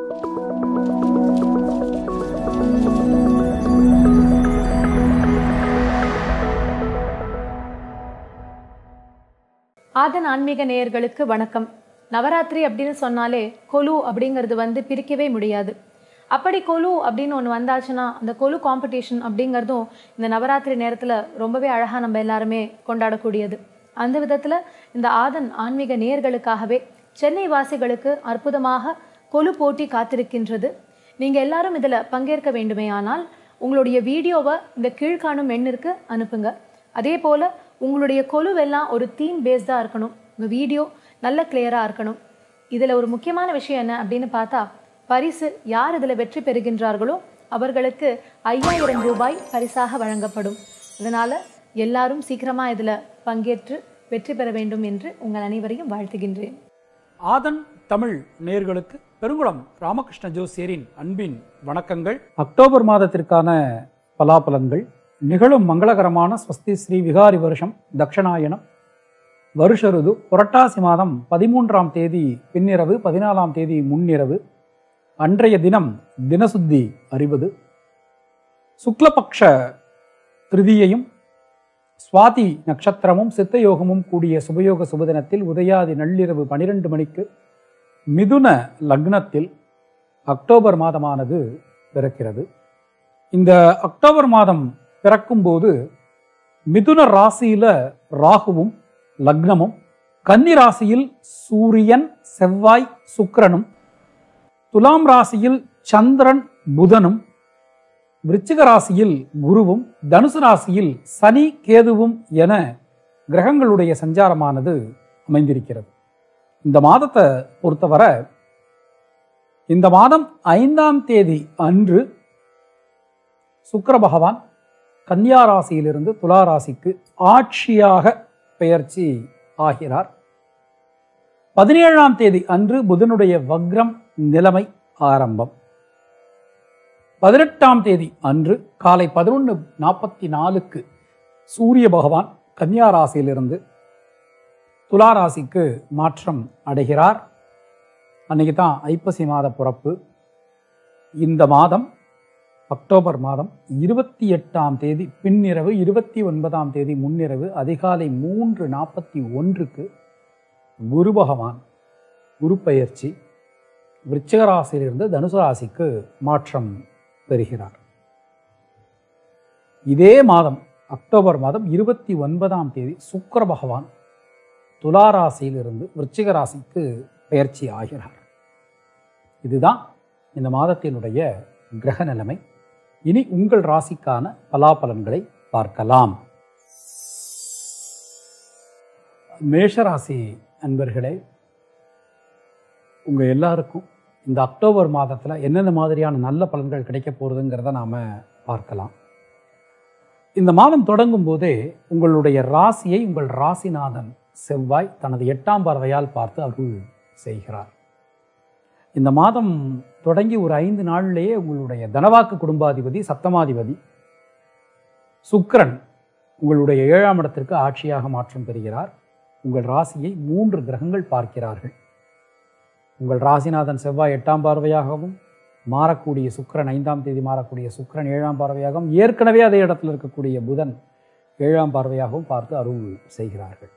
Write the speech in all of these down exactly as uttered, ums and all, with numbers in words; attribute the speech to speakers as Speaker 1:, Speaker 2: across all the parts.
Speaker 1: ஆதன் ஆன்மீக நேயர்களுக்கு வணக்கம். நவராத்திரி அப்படின்னு சொன்னாலே கொலு அப்படிங்கிறது வந்து பிரிக்கவே முடியாது. அப்படி கொலு அப்படின்னு ஒன்று வந்தாச்சுன்னா அந்த கொலு காம்படிஷன் அப்படிங்கிறதும் இந்த நவராத்திரி நேரத்தில் ரொம்பவே அழகாக நம்ம எல்லாருமே கொண்டாடக்கூடியது. அந்த விதத்தில் இந்த ஆதன் ஆன்மீக நேயர்களுக்காகவே சென்னை வாசிகளுக்கு அற்புதமாக கொலு போட்டி காத்திருக்கின்றது. நீங்கள் எல்லாரும் இதில் பங்கேற்க வேண்டுமே ஆனால் உங்களுடைய வீடியோவை இந்த கீழ்காணும் எண்ணிற்கு அனுப்புங்க. அதே போல் உங்களுடைய கொலுவெல்லாம் ஒரு தீம் பேஸ்டாக இருக்கணும். உங்கள் வீடியோ நல்ல கிளியராக இருக்கணும். இதில் ஒரு முக்கியமான விஷயம் என்ன அப்படின்னு பார்த்தா, பரிசு யார் இதில் வெற்றி பெறுகின்றார்களோ அவர்களுக்கு ஐயாயிரம் ரூபாய் பரிசாக வழங்கப்படும். அதனால் எல்லாரும் சீக்கிரமாக இதில் பங்கேற்று வெற்றி பெற வேண்டும் என்று உங்கள் அனைவரையும் வாழ்த்துகின்றேன்.
Speaker 2: ஆதன் தமிழ் நேயர்களுக்கு பெருங்குளம் ராமகிருஷ்ண ஜோசியரின் அன்பின் வணக்கங்கள். அக்டோபர் மாதத்திற்கான பலாபலன்கள். நிகழும் மங்களகரமான ஸ்வஸ்தி ஸ்ரீ விகாரி வருஷம் தக்ஷணாயனம் வருஷருது புரட்டாசி மாதம் பதிமூன்றாம் தேதி பின்னிரவு பதினாலாம் தேதி முன்னிரவு. அன்றைய தினம் தினசுத்தி அறிவது. சுக்லபக்ஷ திருதியையும் சுவாதி நட்சத்திரமும் சித்தயோகமும் கூடிய சுபயோக சுபதினத்தில் உதயாதி நள்ளிரவு பனிரெண்டு மணிக்கு மிதுன லக்னத்தில் அக்டோபர் மாதமானது பிறக்கிறது. இந்த அக்டோபர் மாதம் பிறக்கும்போது மிதுன ராசியில ராகுவும் லக்னமும், கன்னி ராசியில் சூரியன் செவ்வாய் சுக்கிரனும், துலாம் ராசியில் சந்திரன் புதனும், விருச்சிக ராசியில் குருவும், தனுசு ராசியில் சனி கேதுவும் என கிரகங்களுடைய சஞ்சாரமானது அமைந்திருக்கிறது. இந்த மாதத்தை பொறுத்தவரை இந்த மாதம் ஐந்தாம் தேதி அன்று சுக்கிர பகவான் கன்னியா ராசியிலிருந்து துலா ராசிக்கு ஆட்சியாக பெயர்ச்சி ஆகிறார். பதினேழாம் தேதி அன்று புதனுடைய வக்ரம் நிலைமை ஆரம்பம். பதினெட்டாம் தேதி அன்று காலை பதினொன்று நாற்பத்தி நாலுக்கு சூரிய பகவான் கன்னியா ராசியிலிருந்து துலா ராசிக்கு மாற்றம் அடைகிறார். அன்னைக்கு தான் ஐப்பசி மாத பிறப்பு. இந்த மாதம் அக்டோபர் மாதம் இருபத்தி எட்டாம் தேதி பின்னிரவு இருபத்தி ஒன்பதாம் தேதி முன்னிரவு அதிகாலை மூன்று நாற்பத்தி ஒன்றுக்கு குரு பகவான் குரு பெயர்ச்சி விருச்சிக ராசியிலிருந்து தனுசு ராசிக்கு மாற்றம் பெறுகிறார். இதே மாதம் அக்டோபர் மாதம் இருபத்தி ஒன்பதாம் தேதி சுக்கிர பகவான் துலா ராசியிலிருந்து விருச்சிக ராசிக்கு பெயர்ச்சி ஆகிறார். இதுதான் இந்த மாதத்தினுடைய கிரக நிலைமை. இனி உங்கள் ராசிக்கான பலாபலன்களை பார்க்கலாம். மேஷராசி அன்பர்களே, உங்கள் எல்லாருக்கும் இந்த அக்டோபர் மாதத்தில் என்னென்ன மாதிரியான நல்ல பலன்கள் கிடைக்க போகிறதுங்கிறத நாம் பார்க்கலாம். இந்த மாதம் தொடங்கும் போதே உங்களுடைய ராசியை உங்கள் ராசிநாதன் செவ்வாய் தனது எட்டாம் பார்வையால் பார்த்து அருள் செய்கிறார். இந்த மாதம் தொடங்கி ஒரு ஐந்து நாளிலேயே உங்களுடைய தனவாக்கு குடும்பாதிபதி சப்தமாதிபதி சுக்கிரன் உங்களுடைய ஏழாம் இடத்திற்கு ஆட்சியாக மாற்றம் பெறுகிறார். உங்கள் ராசியை மூன்று கிரகங்கள் பார்க்கிறார்கள். உங்கள் ராசிநாதன் செவ்வாய் எட்டாம் பார்வையாகவும், மாறக்கூடிய சுக்கிரன் ஐந்தாம் தேதி மாறக்கூடிய சுக்கிரன் ஏழாம் பார்வையாகவும், ஏற்கனவே அதே இடத்தில் இருக்கக்கூடிய புதன் ஏழாம் பார்வையாகவும் பார்த்து அருள் செய்கிறார்கள்.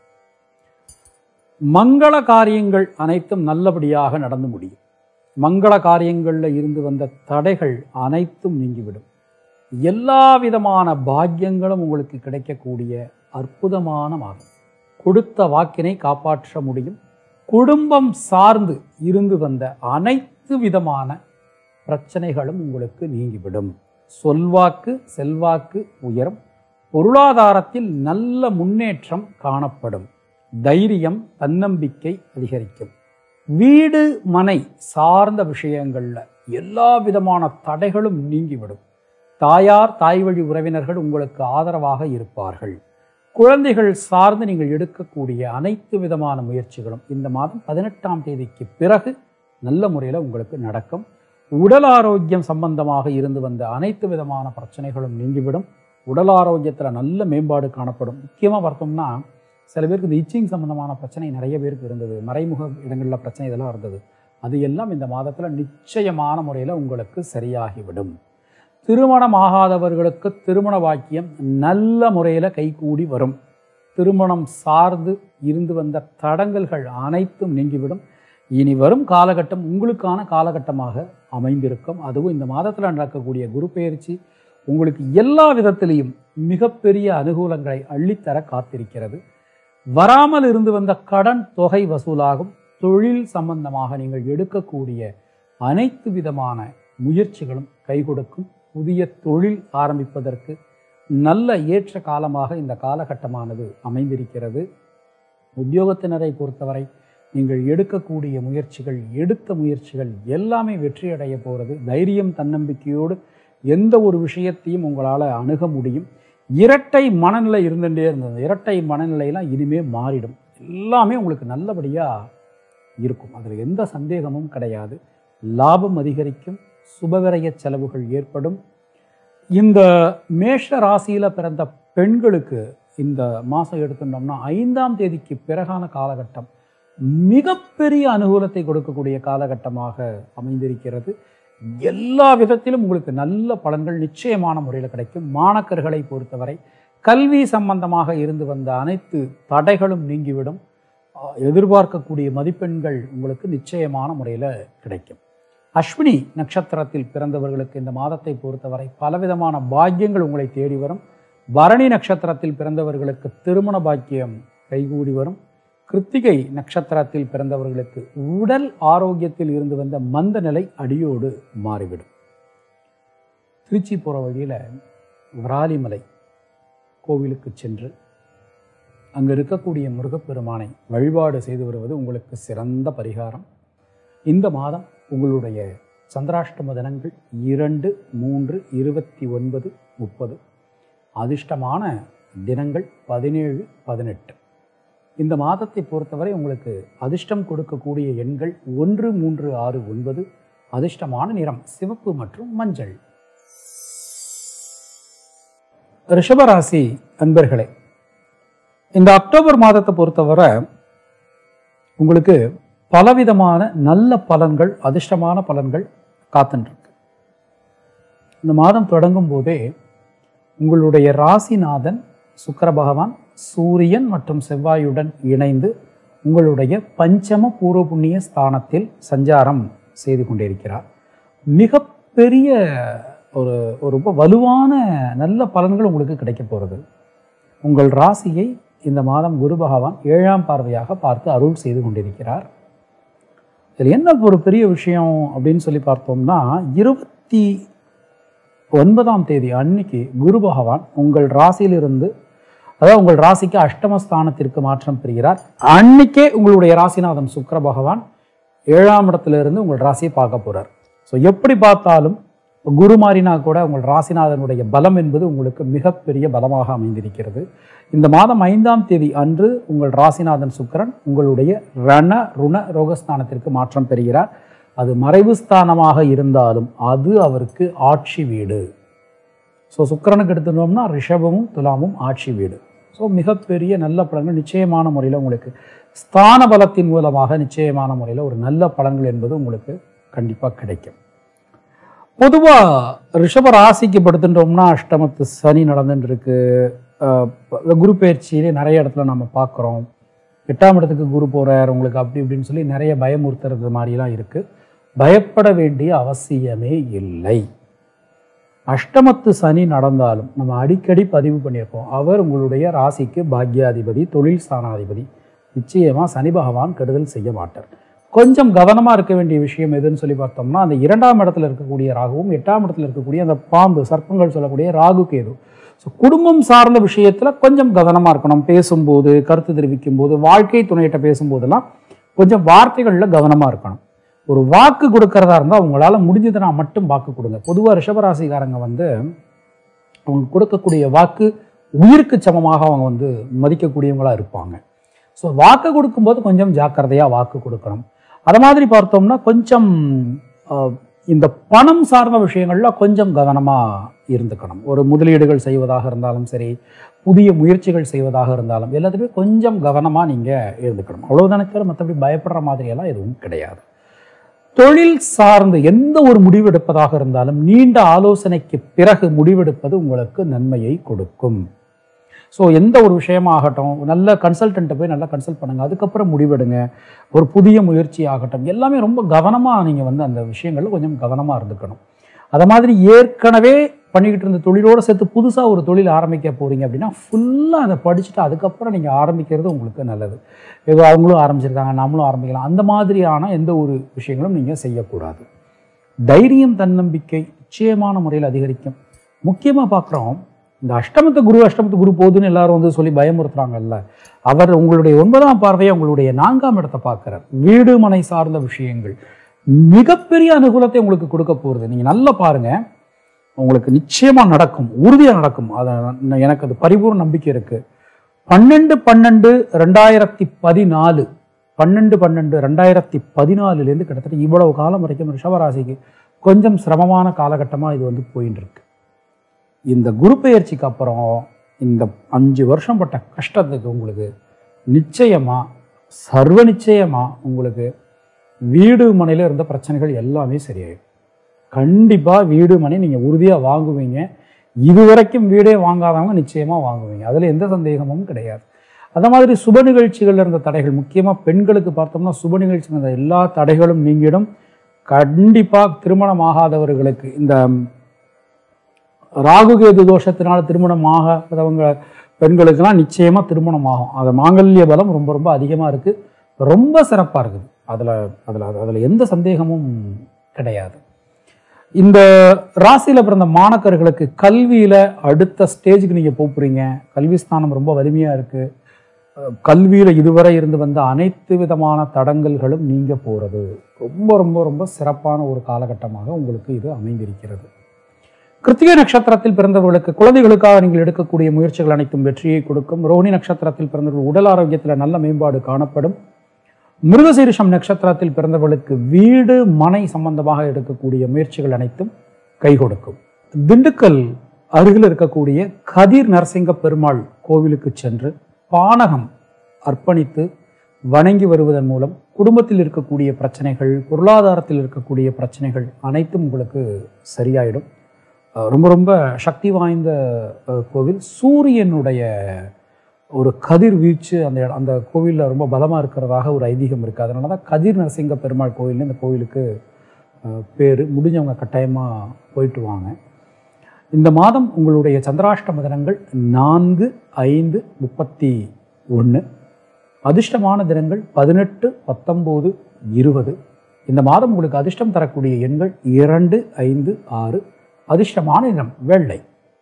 Speaker 2: மங்கள காரியங்கள் அனைத்தும் நல்லபடியாக நடந்து முடியும். மங்கள காரியங்களில் இருந்து வந்த தடைகள் அனைத்தும் நீங்கிவிடும். எல்லா விதமான பாக்கியங்களும் உங்களுக்கு கிடைக்கக்கூடிய அற்புதமான மாதம். கொடுத்த வாக்கினை காப்பாற்ற முடியும். குடும்பம் சார்ந்து இருந்து வந்த அனைத்து விதமான பிரச்சனைகளும் உங்களுக்கு நீங்கிவிடும். சொல்வாக்கு செல்வாக்கு உயரும். பொருளாதாரத்தில் நல்ல முன்னேற்றம் காணப்படும். தைரியம் தன்னம்பிக்கை அதிகரிக்கும். வீடு மனை சார்ந்த விஷயங்கள்ல எல்லா விதமான தடைகளும் நீங்கிவிடும். தாயார் தாய் வழி உறவினர்கள் உங்களுக்கு ஆதரவாக இருப்பார்கள். குழந்தைகள் சார்ந்து நீங்கள் எடுக்கக்கூடிய அனைத்து விதமான முயற்சிகளும் இந்த மாதம் பதினெட்டாம் தேதிக்கு பிறகு நல்ல முறையில் உங்களுக்கு நடக்கும். உடல் ஆரோக்கியம் சம்பந்தமாக இருந்து வந்த அனைத்து விதமான பிரச்சனைகளும் நீங்கிவிடும். உடல் ஆரோக்கியத்தில் நல்ல மேம்பாடு காணப்படும். முக்கியமாக பார்த்தோம்னா சில பேருக்கு இந்த இச்சிங் சம்பந்தமான பிரச்சனை நிறைய பேருக்கு இருந்தது. மறைமுக இடங்களில் பிரச்சனை இதெல்லாம் இருந்தது. அது எல்லாம் இந்த மாதத்தில் நிச்சயமான முறையில் உங்களுக்கு சரியாகிவிடும். திருமணம் ஆகாதவர்களுக்கு திருமண வாக்கியம் நல்ல முறையில் கைகூடி வரும். திருமணம் சார்ந்து இருந்து வந்த தடங்கல்கள் அனைத்தும் நீங்கிவிடும். இனி வரும் காலகட்டம் உங்களுக்கான காலகட்டமாக அமைந்திருக்கும். அதுவும் இந்த மாதத்தில் நடக்கக்கூடிய குரு பெயர்ச்சி உங்களுக்கு எல்லா விதத்திலையும் மிகப்பெரிய அனுகூலங்களை அள்ளித்தர காத்திருக்கிறது. வராமல் இருந்து வந்த கடன் தொகை வசூலாகும். தொழில் சம்பந்தமாக நீங்கள் எடுக்கக்கூடிய அனைத்து விதமான முயற்சிகளும் கை கொடுக்கும். புதிய தொழில் ஆரம்பிப்பதற்கு நல்ல ஏற்ற காலமாக இந்த காலகட்டமானது அமைந்திருக்கிறது. உத்தியோகத்தினரை பொறுத்தவரை நீங்கள் எடுக்கக்கூடிய முயற்சிகள் எடுத்த முயற்சிகள் எல்லாமே வெற்றியடைய போகிறது. தைரியம் தன்னம்பிக்கையோடு எந்த ஒரு விஷயத்தையும் உங்களால் அணுக முடியும். இரட்டை மனநிலை இருந்துகிட்டே இருந்தது. இரட்டை மனநிலையெல்லாம் இனிமேல் மாறிடும். எல்லாமே உங்களுக்கு நல்லபடியாக இருக்கும். அதில் எந்த சந்தேகமும் கிடையாது. லாபம் அதிகரிக்கும். சுபவிரய செலவுகள் ஏற்படும். இந்த மேஷ ராசியில் பிறந்த பெண்களுக்கு இந்த மாதம் எடுத்துட்டோம்னா ஐந்தாம் தேதிக்கு பிறகான காலகட்டம் மிகப்பெரிய அனுகூலத்தை கொடுக்கக்கூடிய காலகட்டமாக அமைந்திருக்கிறது. எல்லா விதத்திலும் உங்களுக்கு நல்ல பலன்கள் நிச்சயமான முறையில் கிடைக்கும். மாணக்கர்களை பொறுத்தவரை கல்வி சம்பந்தமாக இருந்து வந்த அனைத்து தடைகளும் நீங்கிவிடும். எதிர்பார்க்கக்கூடிய மதிப்பெண்கள் உங்களுக்கு நிச்சயமான முறையில் கிடைக்கும். அஸ்வினி நட்சத்திரத்தில் பிறந்தவர்களுக்கு இந்த மாதத்தை பொறுத்தவரை பலவிதமான பாக்கியங்கள் உங்களை தேடி வரும். பரணி நட்சத்திரத்தில் பிறந்தவர்களுக்கு திருமண பாக்கியம் கைகூடி வரும். கிருத்திகை நட்சத்திரத்தில் பிறந்தவர்களுக்கு உடல் ஆரோக்கியத்தில் இருந்து வந்த மந்த நிலை அடியோடு மாறிவிடும். திருச்சி போகிற வழியில் விராலிமலை கோவிலுக்கு சென்று அங்கு இருக்கக்கூடிய முருகப்பெருமானை வழிபாடு செய்து வருவது உங்களுக்கு சிறந்த பரிகாரம். இந்த மாதம் உங்களுடைய சந்திராஷ்டம தினங்கள் இரண்டு மூன்று இருபத்தி ஒன்பது முப்பது. அதிர்ஷ்டமான தினங்கள் பதினேழு பதினெட்டு. இந்த மாதத்தை பொறுத்தவரை உங்களுக்கு அதிர்ஷ்டம் கொடுக்கக்கூடிய எண்கள் ஒன்று மூன்று ஆறு ஒன்பது. அதிர்ஷ்டமான நிறம் சிவப்பு மற்றும் மஞ்சள். ரிஷபராசி அன்பர்களே, இந்த அக்டோபர் மாதத்தை பொறுத்தவரை உங்களுக்கு பலவிதமான நல்ல பலன்கள் அதிர்ஷ்டமான பலன்கள் காத்துருக்கு. இந்த மாதம் தொடங்கும் போதே உங்களுடைய ராசிநாதன் சுக்கிர பகவான் சூரியன் மற்றும் செவ்வாயுடன் இணைந்து உங்களுடைய பஞ்சம பூர்வ புண்ணிய ஸ்தானத்தில் சஞ்சாரம் செய்து கொண்டிருக்கிறார். மிகப்பெரிய ஒரு ஒரு ரொம்ப வலுவான நல்ல பலன்கள் உங்களுக்கு கிடைக்க போகிறது. உங்கள் ராசியை இந்த மாதம் குரு பகவான் ஏழாம் பார்வையாக பார்த்து அருள் செய்து கொண்டிருக்கிறார். இதில் என்ன ஒரு பெரிய விஷயம் அப்படின்னு சொல்லி பார்த்தோம்னா, இருபத்தி ஒன்பதாம் தேதி அன்னைக்கு குரு பகவான் உங்கள் ராசியிலிருந்து, அதாவது உங்கள் ராசிக்கு அஷ்டமஸ்தானத்திற்கு மாற்றம் பெறுகிறார். அன்னைக்கே உங்களுடைய ராசிநாதன் சுக்கிர பகவான் ஏழாம் இடத்துல இருந்து உங்கள் ராசியை பார்க்க போறார். ஸோ எப்படி பார்த்தாலும் குரு மாறினா கூட உங்கள் ராசிநாதனுடைய பலம் என்பது உங்களுக்கு மிகப்பெரிய பலமாக அமைந்திருக்கிறது. இந்த மாதம் ஐந்தாம் தேதி அன்று உங்கள் ராசிநாதன் சுக்கிரன் உங்களுடைய ரண ருண ரோகஸ்தானத்திற்கு மாற்றம் பெறுகிறார். அது மறைவு ஸ்தானமாக இருந்தாலும் அது அவருக்கு ஆட்சி வீடு. ஸோ சுக்கிரனுக்கு எடுத்துட்டோம்னா ரிஷபமும் துலாமும் ஆட்சி வீடு. ஸோ மிகப்பெரிய நல்ல பலன்கள் நிச்சயமான முறையில் உங்களுக்கு ஸ்தான பலத்தின் மூலமாக நிச்சயமான முறையில் ஒரு நல்ல பலன்கள் என்பது உங்களுக்கு கண்டிப்பாக கிடைக்கும். பொதுவாக ரிஷப ராசிக்கு படுத்துட்டோம்னா அஷ்டமத்து சனி நடந்துட்டு இருக்கு. குரு பயிற்சியிலே நிறைய இடத்துல நம்ம பார்க்குறோம். எட்டாம் இடத்துக்கு குரு போகிறார் உங்களுக்கு அப்படி இப்படின்னு சொல்லி நிறைய பயமுறுத்துறது மாதிரிலாம் இருக்குது. பயப்பட வேண்டிய அவசியமே இல்லை. அஷ்டமத்து சனி நடந்தாலும் நம்ம அடிக்கடி பதிவு பண்ணியிருக்கோம், அவர் உங்களுடைய ராசிக்கு பாக்யாதிபதி, தொழில் ஸ்தானாதிபதி. நிச்சயமாக சனி பகவான் கெடுதல் செய்ய மாட்டார். கொஞ்சம் கவனமாக இருக்க வேண்டிய விஷயம் எதுன்னு சொல்லி பார்த்தோம்னா, அந்த இரண்டாம் இடத்துல இருக்கக்கூடிய ராகுவும் எட்டாம் இடத்துல இருக்கக்கூடிய அந்த பாம்பு சர்ப்பங்கள் சொல்லக்கூடிய ராகு கேது. ஸோ குடும்பம் சார்ந்த விஷயத்தில் கொஞ்சம் கவனமாக இருக்கணும். பேசும்போது, கருத்து தெரிவிக்கும் போது, வாழ்க்கை துணையிட்ட பேசும்போதெல்லாம் கொஞ்சம் வார்த்தைகளில் கவனமாக இருக்கணும். ஒரு வாக்கு கொடுக்கறதா இருந்தால் உங்களால் முடிஞ்சதுன்னா மட்டும் வாக்கு கொடுங்க. பொதுவாக ரிஷபராசிக்காரங்க வந்து அவங்க கொடுக்கக்கூடிய வாக்கு உயிருக்கு சமமாக அவங்க வந்து மதிக்கக்கூடியவங்களாக இருப்பாங்க. ஸோ வாக்கு கொடுக்கும்போது கொஞ்சம் ஜாக்கிரதையாக வாக்கு கொடுக்கணும். அது மாதிரி பார்த்தோம்னா கொஞ்சம் இந்த பணம் சார்ந்த விஷயங்களில் கொஞ்சம் கவனமாக இருந்துக்கணும். ஒரு முதலீடுகள் செய்வதாக இருந்தாலும் சரி, புதிய முயற்சிகள் செய்வதாக இருந்தாலும் எல்லாத்துக்குமே கொஞ்சம் கவனமாக நீங்கள் இருந்துக்கணும். அவ்வளோதானே தவிர மற்றபடி பயப்படுற மாதிரியெல்லாம் எதுவும் கிடையாது. தொழில் சார்ந்து எந்த ஒரு முடிவெடுப்பதாக இருந்தாலும் நீண்ட ஆலோசனைக்கு பிறகு முடிவெடுப்பது உங்களுக்கு நன்மையை கொடுக்கும். ஸோ எந்த ஒரு விஷயமாகட்டும், நல்ல கன்சல்டண்ட்டை போய் நல்லா கன்சல்ட் பண்ணுங்கள், அதுக்கப்புறம் முடிவெடுங்க. ஒரு புதிய முயற்சி ஆகட்டும், எல்லாமே ரொம்ப கவனமாக நீங்கள் வந்து அந்த விஷயங்களில் கொஞ்சம் கவனமாக இருந்துக்கணும். அதை மாதிரி ஏற்கனவே பண்ணிக்கிட்டு இருந்த தொழிலோடு சேர்த்து புதுசாக ஒரு தொழில் ஆரம்பிக்க போகிறீங்க அப்படின்னா ஃபுல்லாக அதை படிச்சுட்டு அதுக்கப்புறம் நீங்கள் ஆரம்பிக்கிறது உங்களுக்கு நல்லது. இப்போ அவங்களும் ஆரம்பிச்சிருக்காங்க, நம்மளும் ஆரம்பிக்கலாம், அந்த மாதிரியான எந்த ஒரு விஷயங்களும் நீங்கள் செய்யக்கூடாது. தைரியம், தன்னம்பிக்கை நிச்சயமான முறையில் அதிகரிக்கும். முக்கியமாக பார்க்குறோம், இந்த அஷ்டமத்து குரு அஷ்டமத்து குரு போதுன்னு எல்லாரும் வந்து சொல்லி பயமுறுத்துறாங்கல்ல, அவர் உங்களுடைய ஒன்பதாம் பார்வையை உங்களுடைய நான்காம் இடத்தை பார்க்குறார். வீடு மனை சார்ந்த விஷயங்கள் மிகப்பெரிய அனுகூலத்தை உங்களுக்கு கொடுக்க போகிறது. நீங்கள் நல்லா பாருங்கள், உங்களுக்கு நிச்சயமாக நடக்கும், உறுதியாக நடக்கும். அதை எனக்கு அது பரிபூர்ண நம்பிக்கை இருக்குது. பன்னெண்டு பன்னெண்டு ரெண்டாயிரத்தி பதினாலு பன்னெண்டு பன்னெண்டு ரெண்டாயிரத்தி பதினாலுலேருந்து கிட்டத்தட்ட இவ்வளவு காலம் வரைக்கும் ரிஷபராசிக்கு கொஞ்சம் சிரமமான காலகட்டமாக இது வந்து போயின்னு இருக்கு. இந்த குரு பெயர்ச்சிக்கு அப்புறம் இந்த அஞ்சு வருஷம் பட்ட கஷ்டத்துக்கு உங்களுக்கு நிச்சயமாக சர்வ நிச்சயமாக உங்களுக்கு வீடு மனையில் இருந்த பிரச்சனைகள் எல்லாமே சரியாயிடும். கண்டிப்பாக வீடு மனை நீங்கள் உறுதியாக வாங்குவீங்க. இதுவரைக்கும் வீடே வாங்காதவங்க நிச்சயமாக வாங்குவீங்க, அதில் எந்த சந்தேகமும் கிடையாது. அதே மாதிரி சுப நிகழ்ச்சிகளில் இருந்த தடைகள், முக்கியமாக பெண்களுக்கு பார்த்தோம்னா சுப நிகழ்ச்சிகள் இருந்த எல்லா தடைகளும் நீங்கிடும். கண்டிப்பாக திருமணம் ஆகாதவர்களுக்கு, இந்த ராகுகேது தோஷத்தினால் திருமணம் ஆகாதவங்க பெண்களுக்கெல்லாம் நிச்சயமாக திருமணம் ஆகும். அது மாங்கல்ய பலம் ரொம்ப ரொம்ப அதிகமாக இருக்குது, ரொம்ப சிறப்பாக இருக்குது. அதில் அதில் அதில் எந்த சந்தேகமும் கிடையாது. இந்த ராசியில் பிறந்த மாணக்கர்களுக்கு கல்வியில் அடுத்த ஸ்டேஜுக்கு நீங்கள் போகிறீங்க. கல்வி ஸ்தானம் ரொம்ப வலிமையாக இருக்குது. கல்வியில் இதுவரை இருந்து வந்த அனைத்து விதமான தடங்கல்களும் நீங்க போகிறது. ரொம்ப ரொம்ப ரொம்ப சிறப்பான ஒரு காலகட்டமாக உங்களுக்கு இது அமைந்திருக்கிறது. கிருத்திகை நட்சத்திரத்தில் பிறந்தவர்களுக்கு குழந்தைகளுக்காக நீங்கள் எடுக்கக்கூடிய முயற்சிகள் அனைத்தும் வெற்றியை கொடுக்கும். ரோஹிணி நட்சத்திரத்தில் பிறந்தவர்கள் உடல் ஆரோக்கியத்தில் நல்ல மேம்பாடு காணப்படும். மிருகசீரிஷம் நட்சத்திரத்தில் பிறந்தவர்களுக்கு வீடு மனை சம்பந்தமாக எடுக்கக்கூடிய முயற்சிகள் அனைத்தும் கை கொடுக்கும். திண்டுக்கல் அருகில் இருக்கக்கூடிய கதிர் நரசிங்க பெருமாள் கோவிலுக்கு சென்று பானகம் அர்ப்பணித்து வணங்கி வருவதன் மூலம் குடும்பத்தில் இருக்கக்கூடிய பிரச்சனைகள், பொருளாதாரத்தில் இருக்கக்கூடிய பிரச்சனைகள் அனைத்தும் உங்களுக்கு சரியாயிடும். ரொம்ப ரொம்ப சக்தி வாய்ந்த கோவில். சூரியனுடைய ஒரு கதிர் வீச்சு அந்த அந்த கோவிலில் ரொம்ப பலமாக இருக்கிறதாக ஒரு ஐதீகம் இருக்குது. அதனால தான் கதிர் நரசிங்க பெருமாள் கோவில்னு இந்த கோவிலுக்கு பேர். முடிஞ்சவங்க கட்டாயமாக போயிட்டு வாங்க. இந்த மாதம் உங்களுடைய சந்திராஷ்டம தினங்கள் நான்கு ஐந்து முப்பத்தி ஒன்று. அதிர்ஷ்டமான தினங்கள் பதினெட்டு பத்தொம்போது இருபது. இந்த மாதம் உங்களுக்கு அதிர்ஷ்டம் தரக்கூடிய எண்கள் இரண்டு ஐந்து ஆறு. அதிர்ஷ்டமான நிறம் வெள்ளை.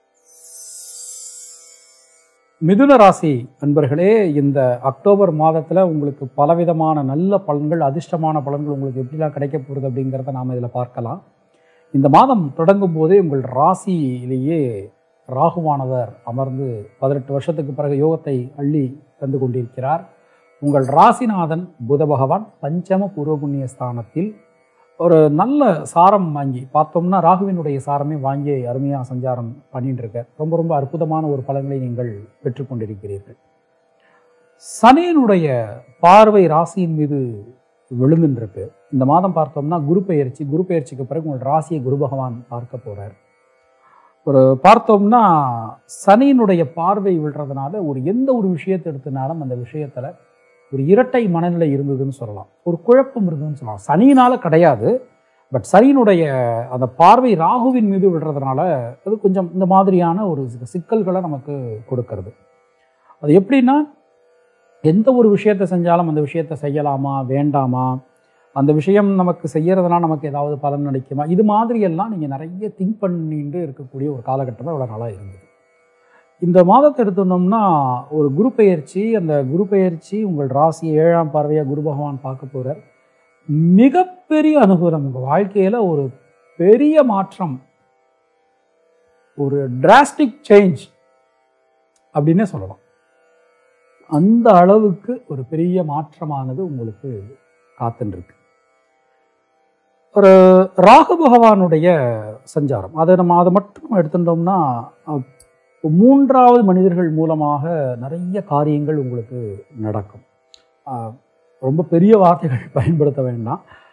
Speaker 2: மிதுன ராசி அன்பர்களே, இந்த அக்டோபர் மாதத்தில் உங்களுக்கு பலவிதமான நல்ல பலன்கள், அதிர்ஷ்டமான பலன்கள் உங்களுக்கு எப்படிலாம் கிடைக்க போகிறது அப்படிங்கிறத நாம் இதில் பார்க்கலாம். இந்த மாதம் தொடங்கும் போதே உங்கள் ராசியிலேயே ராகுவானவர் அமர்ந்து பதினெட்டு வருஷத்துக்கு பிறகு யோகத்தை அள்ளி தந்து கொண்டிருக்கிறார். உங்கள் ராசிநாதன் புத பகவான் பஞ்சம பூர்வ புண்ணிய ஸ்தானத்தில் ஒரு நல்ல சாரம் வாங்கி பார்த்தோம்னா ராகுவினுடைய சாரமே வாங்கி அருமையாக சஞ்சாரம் பண்ணிட்டு இருக்க ரொம்ப ரொம்ப அற்புதமான ஒரு பலன்களை நீங்கள் பெற்றுக்கொண்டிருக்கிறீர்கள். சனியினுடைய பார்வை ராசியின் மீது விழுந்துருக்கு. இந்த மாதம் பார்த்தோம்னா குரு பெயர்ச்சி. குரு பெயர்ச்சிக்கு பிறகு உங்கள் ராசியை குரு பகவான் பார்க்க போகிறார். ஒரு பார்த்தோம்னா சனியினுடைய பார்வை விழுறதுனால ஒரு எந்த ஒரு விஷயத்தை எடுத்தனாலும் அந்த விஷயத்தில் ஒரு இரட்டை மனநிலை இருந்ததுன்னு சொல்லலாம், ஒரு குழப்பம் இருந்ததுன்னு சொல்லலாம். சனியினால கிடையாது, பட் சனியினுடைய அந்த பார்வை ராகுவின் மீது விடுறதுனால அது கொஞ்சம் இந்த மாதிரியான ஒரு சிக்கல்களை நமக்கு கொடுக்கறது. அது எப்படின்னா, எந்த ஒரு விஷயத்தை செஞ்சாலும் அந்த விஷயத்தை செய்யலாமா வேண்டாமா, அந்த விஷயம் நமக்கு செய்யறதுனால நமக்கு ஏதாவது பலன் கிடைக்குமா, இது மாதிரியெல்லாம் நீங்கள் நிறைய திங்க் பண்ணிட்டு இருக்கக்கூடிய ஒரு காலகட்டமாக இவ்வளோ நாளாக இருந்தது. இந்த மாதத்தை எடுத்துனோம்னா ஒரு குரு பெயர்ச்சி. அந்த குரு பெயர்ச்சி உங்கள் ராசி ஏழாம் பார்வையாக குரு பகவான் பார்க்க போகிறார். மிகப்பெரிய அனுகூலம், உங்கள் வாழ்க்கையில் ஒரு பெரிய மாற்றம், ஒரு டிராஸ்டிக் சேஞ்ச் அப்படின்னே சொல்லலாம். அந்த அளவுக்கு ஒரு பெரிய மாற்றமானது உங்களுக்கு காத்துருக்கு. ஒரு ராகு பகவானுடைய சஞ்சாரம், அதை நம்ம அதை மட்டும் எடுத்துட்டோம்னா மூன்றாவது மனிதர்கள் மூலமாக நிறைய காரியங்கள் உங்களுக்கு நடக்கும். ரொம்ப பெரிய வார்த்தைகள் பயன்படுத்த வேண்டாம்.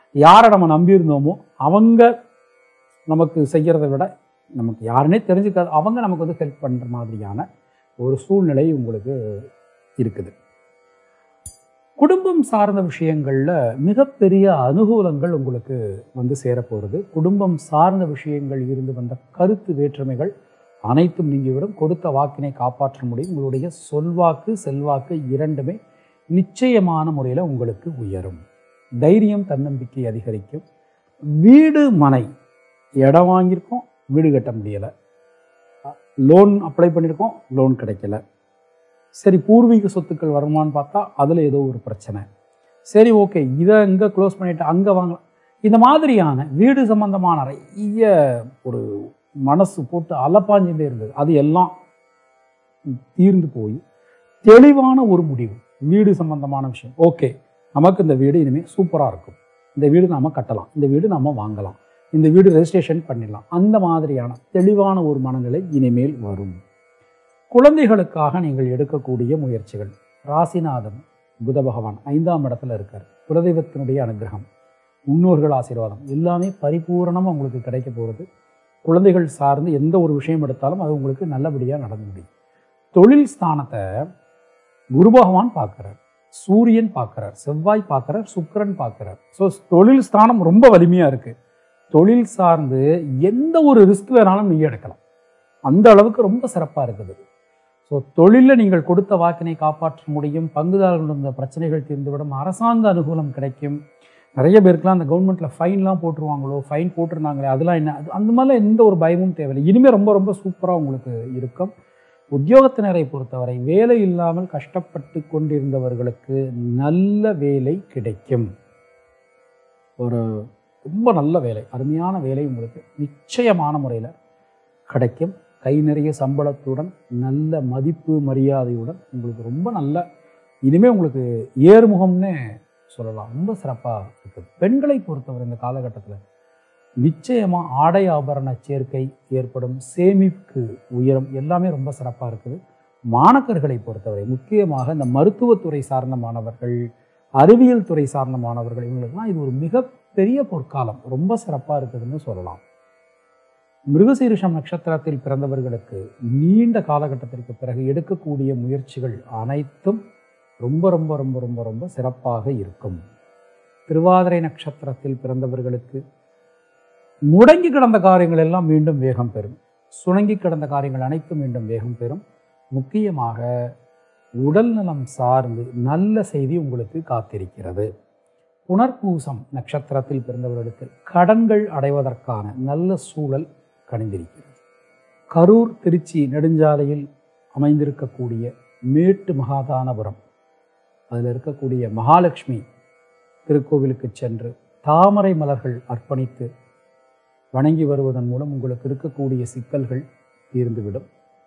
Speaker 2: யாரை நம்ம நம்பியிருந்தோமோ அவங்க நமக்கு செய்கிறத விட நமக்கு யாருன்னே தெரிஞ்சுக்காது, அவங்க நமக்கு வந்து ஹெல்ப் பண்ணுற மாதிரியான ஒரு சூழ்நிலை உங்களுக்கு இருக்குது. குடும்பம் சார்ந்த விஷயங்களில் மிகப்பெரிய அனுகூலங்கள் உங்களுக்கு வந்து சேரப்போகிறது. குடும்பம் சார்ந்த விஷயங்கள் இருந்து வந்த கருத்து வேற்றுமைகள் அனைத்தும் நீங்கிவிடும். கொடுத்த வாக்கினை காப்பாற்ற முடியும். உங்களுடைய சொல்வாக்கு செல்வாக்கு இரண்டுமே நிச்சயமான முறையில் உங்களுக்கு உயரும். தைரியம் தன்னம்பிக்கை அதிகரிக்கும். வீடு மனை இடம் வாங்கியிருக்கோம், வீடு கட்ட முடியலை, லோன் அப்ளை பண்ணியிருக்கோம், லோன் கிடைக்கல, சரி பூர்வீக சொத்துக்கள் வருமானு பார்த்தா அதில் ஏதோ ஒரு பிரச்சனை, சரி ஓகே இதை இங்கே க்ளோஸ் பண்ணிவிட்டு அங்கே வாங்கலாம், இந்த மாதிரியான வீடு சம்பந்தமான நிறைய ஒரு மனசு போட்டு அலப்பாஞ்சிட்டே இருந்தது, அது எல்லாம் தீர்ந்து போய் தெளிவான ஒரு முடிவு. வீடு சம்பந்தமான விஷயம், ஓகே நமக்கு இந்த வீடு இனிமேல் சூப்பராக இருக்கும், இந்த வீடு நாம் கட்டலாம், இந்த வீடு நாம் வாங்கலாம், இந்த வீடு ரெஜிஸ்ட்ரேஷன் பண்ணிடலாம், அந்த மாதிரியான தெளிவான ஒரு மனநிலை இனிமேல் வரும். குழந்தைகளுக்காக நீங்கள் எடுக்கக்கூடிய முயற்சிகள், ராசிநாதன் புத பகவான் ஐந்தாம் இடத்துல இருக்கார், குலதெய்வத்தினுடைய அனுகிரகம், முன்னோர்கள் ஆசீர்வாதம் எல்லாமே பரிபூரணமாக உங்களுக்கு கிடைக்க போகிறது. குழந்தைகள் சார்ந்து எந்த ஒரு விஷயம் எடுத்தாலும் அது உங்களுக்கு நல்லபடியாக நடந்து முடியும். தொழில் ஸ்தானத்தை குரு பகவான் பார்க்குறார், சூரியன் பார்க்குறார், செவ்வாய் பார்க்குறார், சுக்கிரன் பார்க்குறார். ஸோ தொழில் ஸ்தானம் ரொம்ப வலிமையாக இருக்குது. தொழில் சார்ந்து எந்த ஒரு ரிஸ்க் வேணாலும் நீங்கள் எடுக்கலாம், அந்த அளவுக்கு ரொம்ப சிறப்பாக இருக்குது. ஸோ தொழிலில் நீங்கள் கொடுத்த வாக்கினை காப்பாற்ற முடியும். பங்குதாரர்கள் இருந்த பிரச்சனைகள் தீர்ந்துவிடும். அரசாங்க அனுகூலம் கிடைக்கும். நிறைய பேருக்குலாம் அந்த கவர்மெண்ட்டில் ஃபைன்லாம் போட்டுருவாங்களோ, ஃபைன் போட்டிருந்தாங்களே அதெல்லாம் என்ன, அது அந்த மாதிரிலாம் எந்த ஒரு பயமும் தேவையில்லை. இனிமேல் ரொம்ப ரொம்ப சூப்பராக உங்களுக்கு இருக்கும். உத்தியோகத்தினரை பொறுத்தவரை வேலை இல்லாமல் கஷ்டப்பட்டு கொண்டிருந்தவர்களுக்கு நல்ல வேலை கிடைக்கும். ஒரு ரொம்ப நல்ல வேலை, அருமையான வேலை உங்களுக்கு நிச்சயமான முறையில் கிடைக்கும். கை நிறைய சம்பளத்துடன் நல்ல மதிப்பு மரியாதையுடன் உங்களுக்கு ரொம்ப நல்ல இனிமேல் உங்களுக்கு ஏறுமுகம்னு சொல்லலாம், ரொம்ப சிறப்பாக இருக்குது. பெண்களை பொறுத்தவரை இந்த காலகட்டத்தில் நிச்சயமாக ஆடை ஆபரண சேர்க்கை ஏற்படும், சேமிப்பு உயரம் எல்லாமே ரொம்ப சிறப்பாக இருக்குது. மாணவர்களை பொறுத்தவரை முக்கியமாக இந்த மருத்துவத்துறை சார்ந்த மாணவர்கள், அறிவியல் துறை சார்ந்த மாணவர்கள், இவங்களுக்குலாம் இது ஒரு மிகப்பெரிய பொற்காலம், ரொம்ப சிறப்பாக இருக்குதுன்னு சொல்லலாம். மிருகசீரிஷம் நட்சத்திரத்தில் பிறந்தவர்களுக்கு நீண்ட காலகட்டத்திற்கு பிறகு எடுக்கக்கூடிய முயற்சிகள் அனைத்தும் ரொம்ப ரொம்ப ரொம்ப ரொம்ப ரொம்ப சிறப்பாக இருக்கும். திருவாதிரை நட்சத்திரத்தில் பிறந்தவர்களுக்கு முடங்கி கிடந்த காரியங்கள் எல்லாம் மீண்டும் வேகம் பெறும். சுணங்கி கிடந்த காரியங்கள் அனைத்தும் மீண்டும் வேகம் பெறும். முக்கியமாக உடல் நலம் சார்ந்து நல்ல செய்தி உங்களுக்கு காத்திருக்கிறது. புனர்பூசம் நட்சத்திரத்தில் பிறந்தவர்களுக்கு கடன்கள் அடைவதற்கான நல்ல சூழல் கணிந்திருக்கிறது. கரூர் திருச்சி நெடுஞ்சாலையில் அமைந்திருக்கக்கூடிய மேட்டு மகாதானபுரம், அதில் இருக்கக்கூடிய மகாலட்சுமி திருக்கோவிலுக்கு சென்று தாமரை மலர்கள் அர்ப்பணித்து வணங்கி வருவதன் மூலம் உங்களுக்கு இருக்கக்கூடிய சிக்கல்கள் தீர்ந்துவிடும்.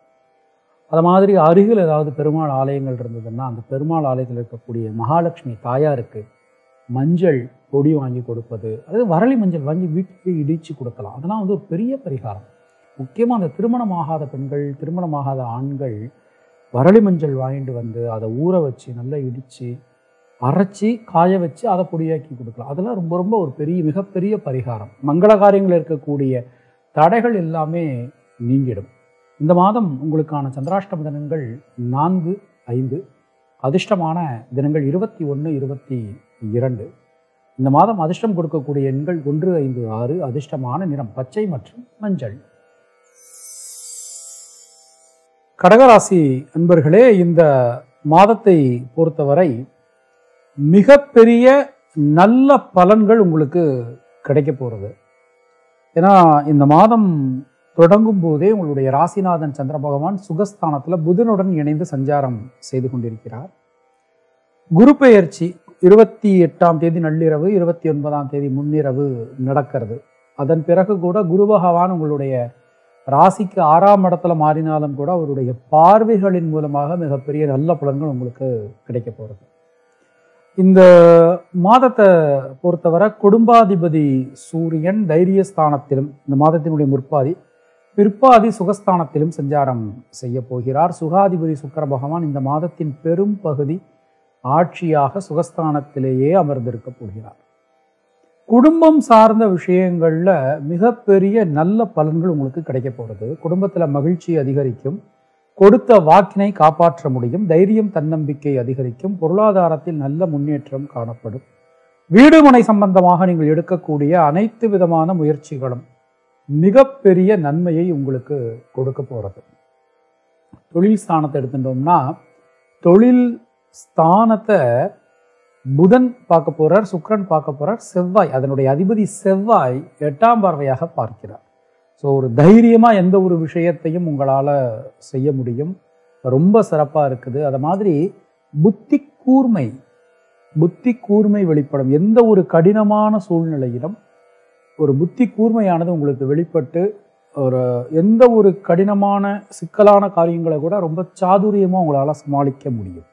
Speaker 2: அது மாதிரி அருகில் ஏதாவது பெருமாள் ஆலயங்கள் இருந்ததுன்னா அந்த பெருமாள் ஆலயத்தில் இருக்கக்கூடிய மகாலட்சுமி தாயாருக்கு மஞ்சள் பொடி வாங்கி கொடுப்பது, அதாவது வரளி மஞ்சள் வாங்கி வீட்டுக்கு இடித்து கொடுக்கலாம். அதெல்லாம் வந்து ஒரு பெரிய பரிகாரம். முக்கியமாக அந்த திருமணமாகாத பெண்கள், திருமணமாகாத ஆண்கள் வரளி மஞ்சள் வாங்கிட்டு வந்து அதை ஊற வச்சு நல்லா இடித்து அரைச்சி காய வச்சு அதை பொடியாக்கி கொடுக்கலாம். அதெல்லாம் ரொம்ப ரொம்ப ஒரு பெரிய மிகப்பெரிய பரிகாரம். மங்கள காரியங்கள் இருக்கக்கூடிய தடைகள் எல்லாமே நீங்கிடும். இந்த மாதம் உங்களுக்கான சந்திராஷ்டம தினங்கள் நான்கு ஐந்து, அதிர்ஷ்டமான தினங்கள் இருபத்தி ஒன்று இருபத்தி இரண்டு. இந்த மாதம் அதிர்ஷ்டம் கொடுக்கக்கூடிய எண்கள் ஒன்று ஐந்து ஆறு. அதிர்ஷ்டமான நிறம் பச்சை மற்றும் மஞ்சள். கடகராசி அன்பர்களே, இந்த மாதத்தை பொறுத்தவரை மிகப்பெரிய நல்ல பலன்கள் உங்களுக்கு கிடைக்க போகிறது. ஏன்னா இந்த மாதம் தொடங்கும் போதே உங்களுடைய ராசிநாதன் சந்திர பகவான் சுகஸ்தானத்தில் புதனுடன் இணைந்து சஞ்சாரம் செய்து கொண்டிருக்கிறார். குரு பெயர்ச்சி இருபத்தி எட்டாம் தேதி நள்ளிரவு, இருபத்தி ஒன்பதாம் தேதி முன்னிரவு நடக்கிறது. அதன் பிறகு கூட குரு பகவான் உங்களுடைய ராசிக்கு ஆறாம் இடத்துல மாறினாலும் கூட அவருடைய பார்வைகளின் மூலமாக மிகப்பெரிய நல்ல பலன்கள் உங்களுக்கு கிடைக்க போகிறது. இந்த மாதத்தை பொறுத்தவரை குடும்பாதிபதி சூரியன் தைரியஸ்தானத்திலும் இந்த மாதத்தினுடைய முற்பாதி பிற்பாதி சுகஸ்தானத்திலும் சஞ்சாரம் செய்ய போகிறார். சுகாதிபதி சுக்கிர பகவான் இந்த மாதத்தின் பெரும் பகுதி ஆட்சியாக சுகஸ்தானத்திலேயே அமர்ந்திருக்க போகிறார். குடும்பம் சார்ந்த விஷயங்கள்ல மிகப்பெரிய நல்ல பலன்கள் உங்களுக்கு கிடைக்க போகிறது. குடும்பத்துல மகிழ்ச்சி அதிகரிக்கும், கொடுத்த வாக்கினை காப்பாற்ற முடியும், தைரியம் தன்னம்பிக்கை அதிகரிக்கும், பொருளாதாரத்தில் நல்ல முன்னேற்றம் காணப்படும். வீடு மனை சம்பந்தமாக நீங்கள் எடுக்கக்கூடிய அனைத்து விதமான முயற்சிகளும் மிகப்பெரிய நன்மையை உங்களுக்கு கொடுக்க போகிறது. தொழில் ஸ்தானத்தை எடுத்துட்டோம்னா தொழில் ஸ்தானத்தை புதன் பார்க்க போறார், சுக்கிரன் பார்க்க போறார், செவ்வாய் அதனுடைய அதிபதி செவ்வாய் எட்டாம் பார்வையாக பார்க்கிறார். ஸோ ஒரு தைரியமாக எந்த ஒரு விஷயத்தையும் உங்களால் செய்ய முடியும். ரொம்ப சிறப்பாக இருக்குது. அது மாதிரி புத்தி கூர்மை புத்தி கூர்மை வெளிப்படும். எந்த ஒரு கடினமான சூழ்நிலையிலும் ஒரு புத்தி கூர்மையானது உங்களுக்கு வெளிப்பட்டு ஒரு எந்த ஒரு கடினமான சிக்கலான காரியங்களை கூட ரொம்ப சாதுரியமாக உங்களால் சமாளிக்க முடியும்.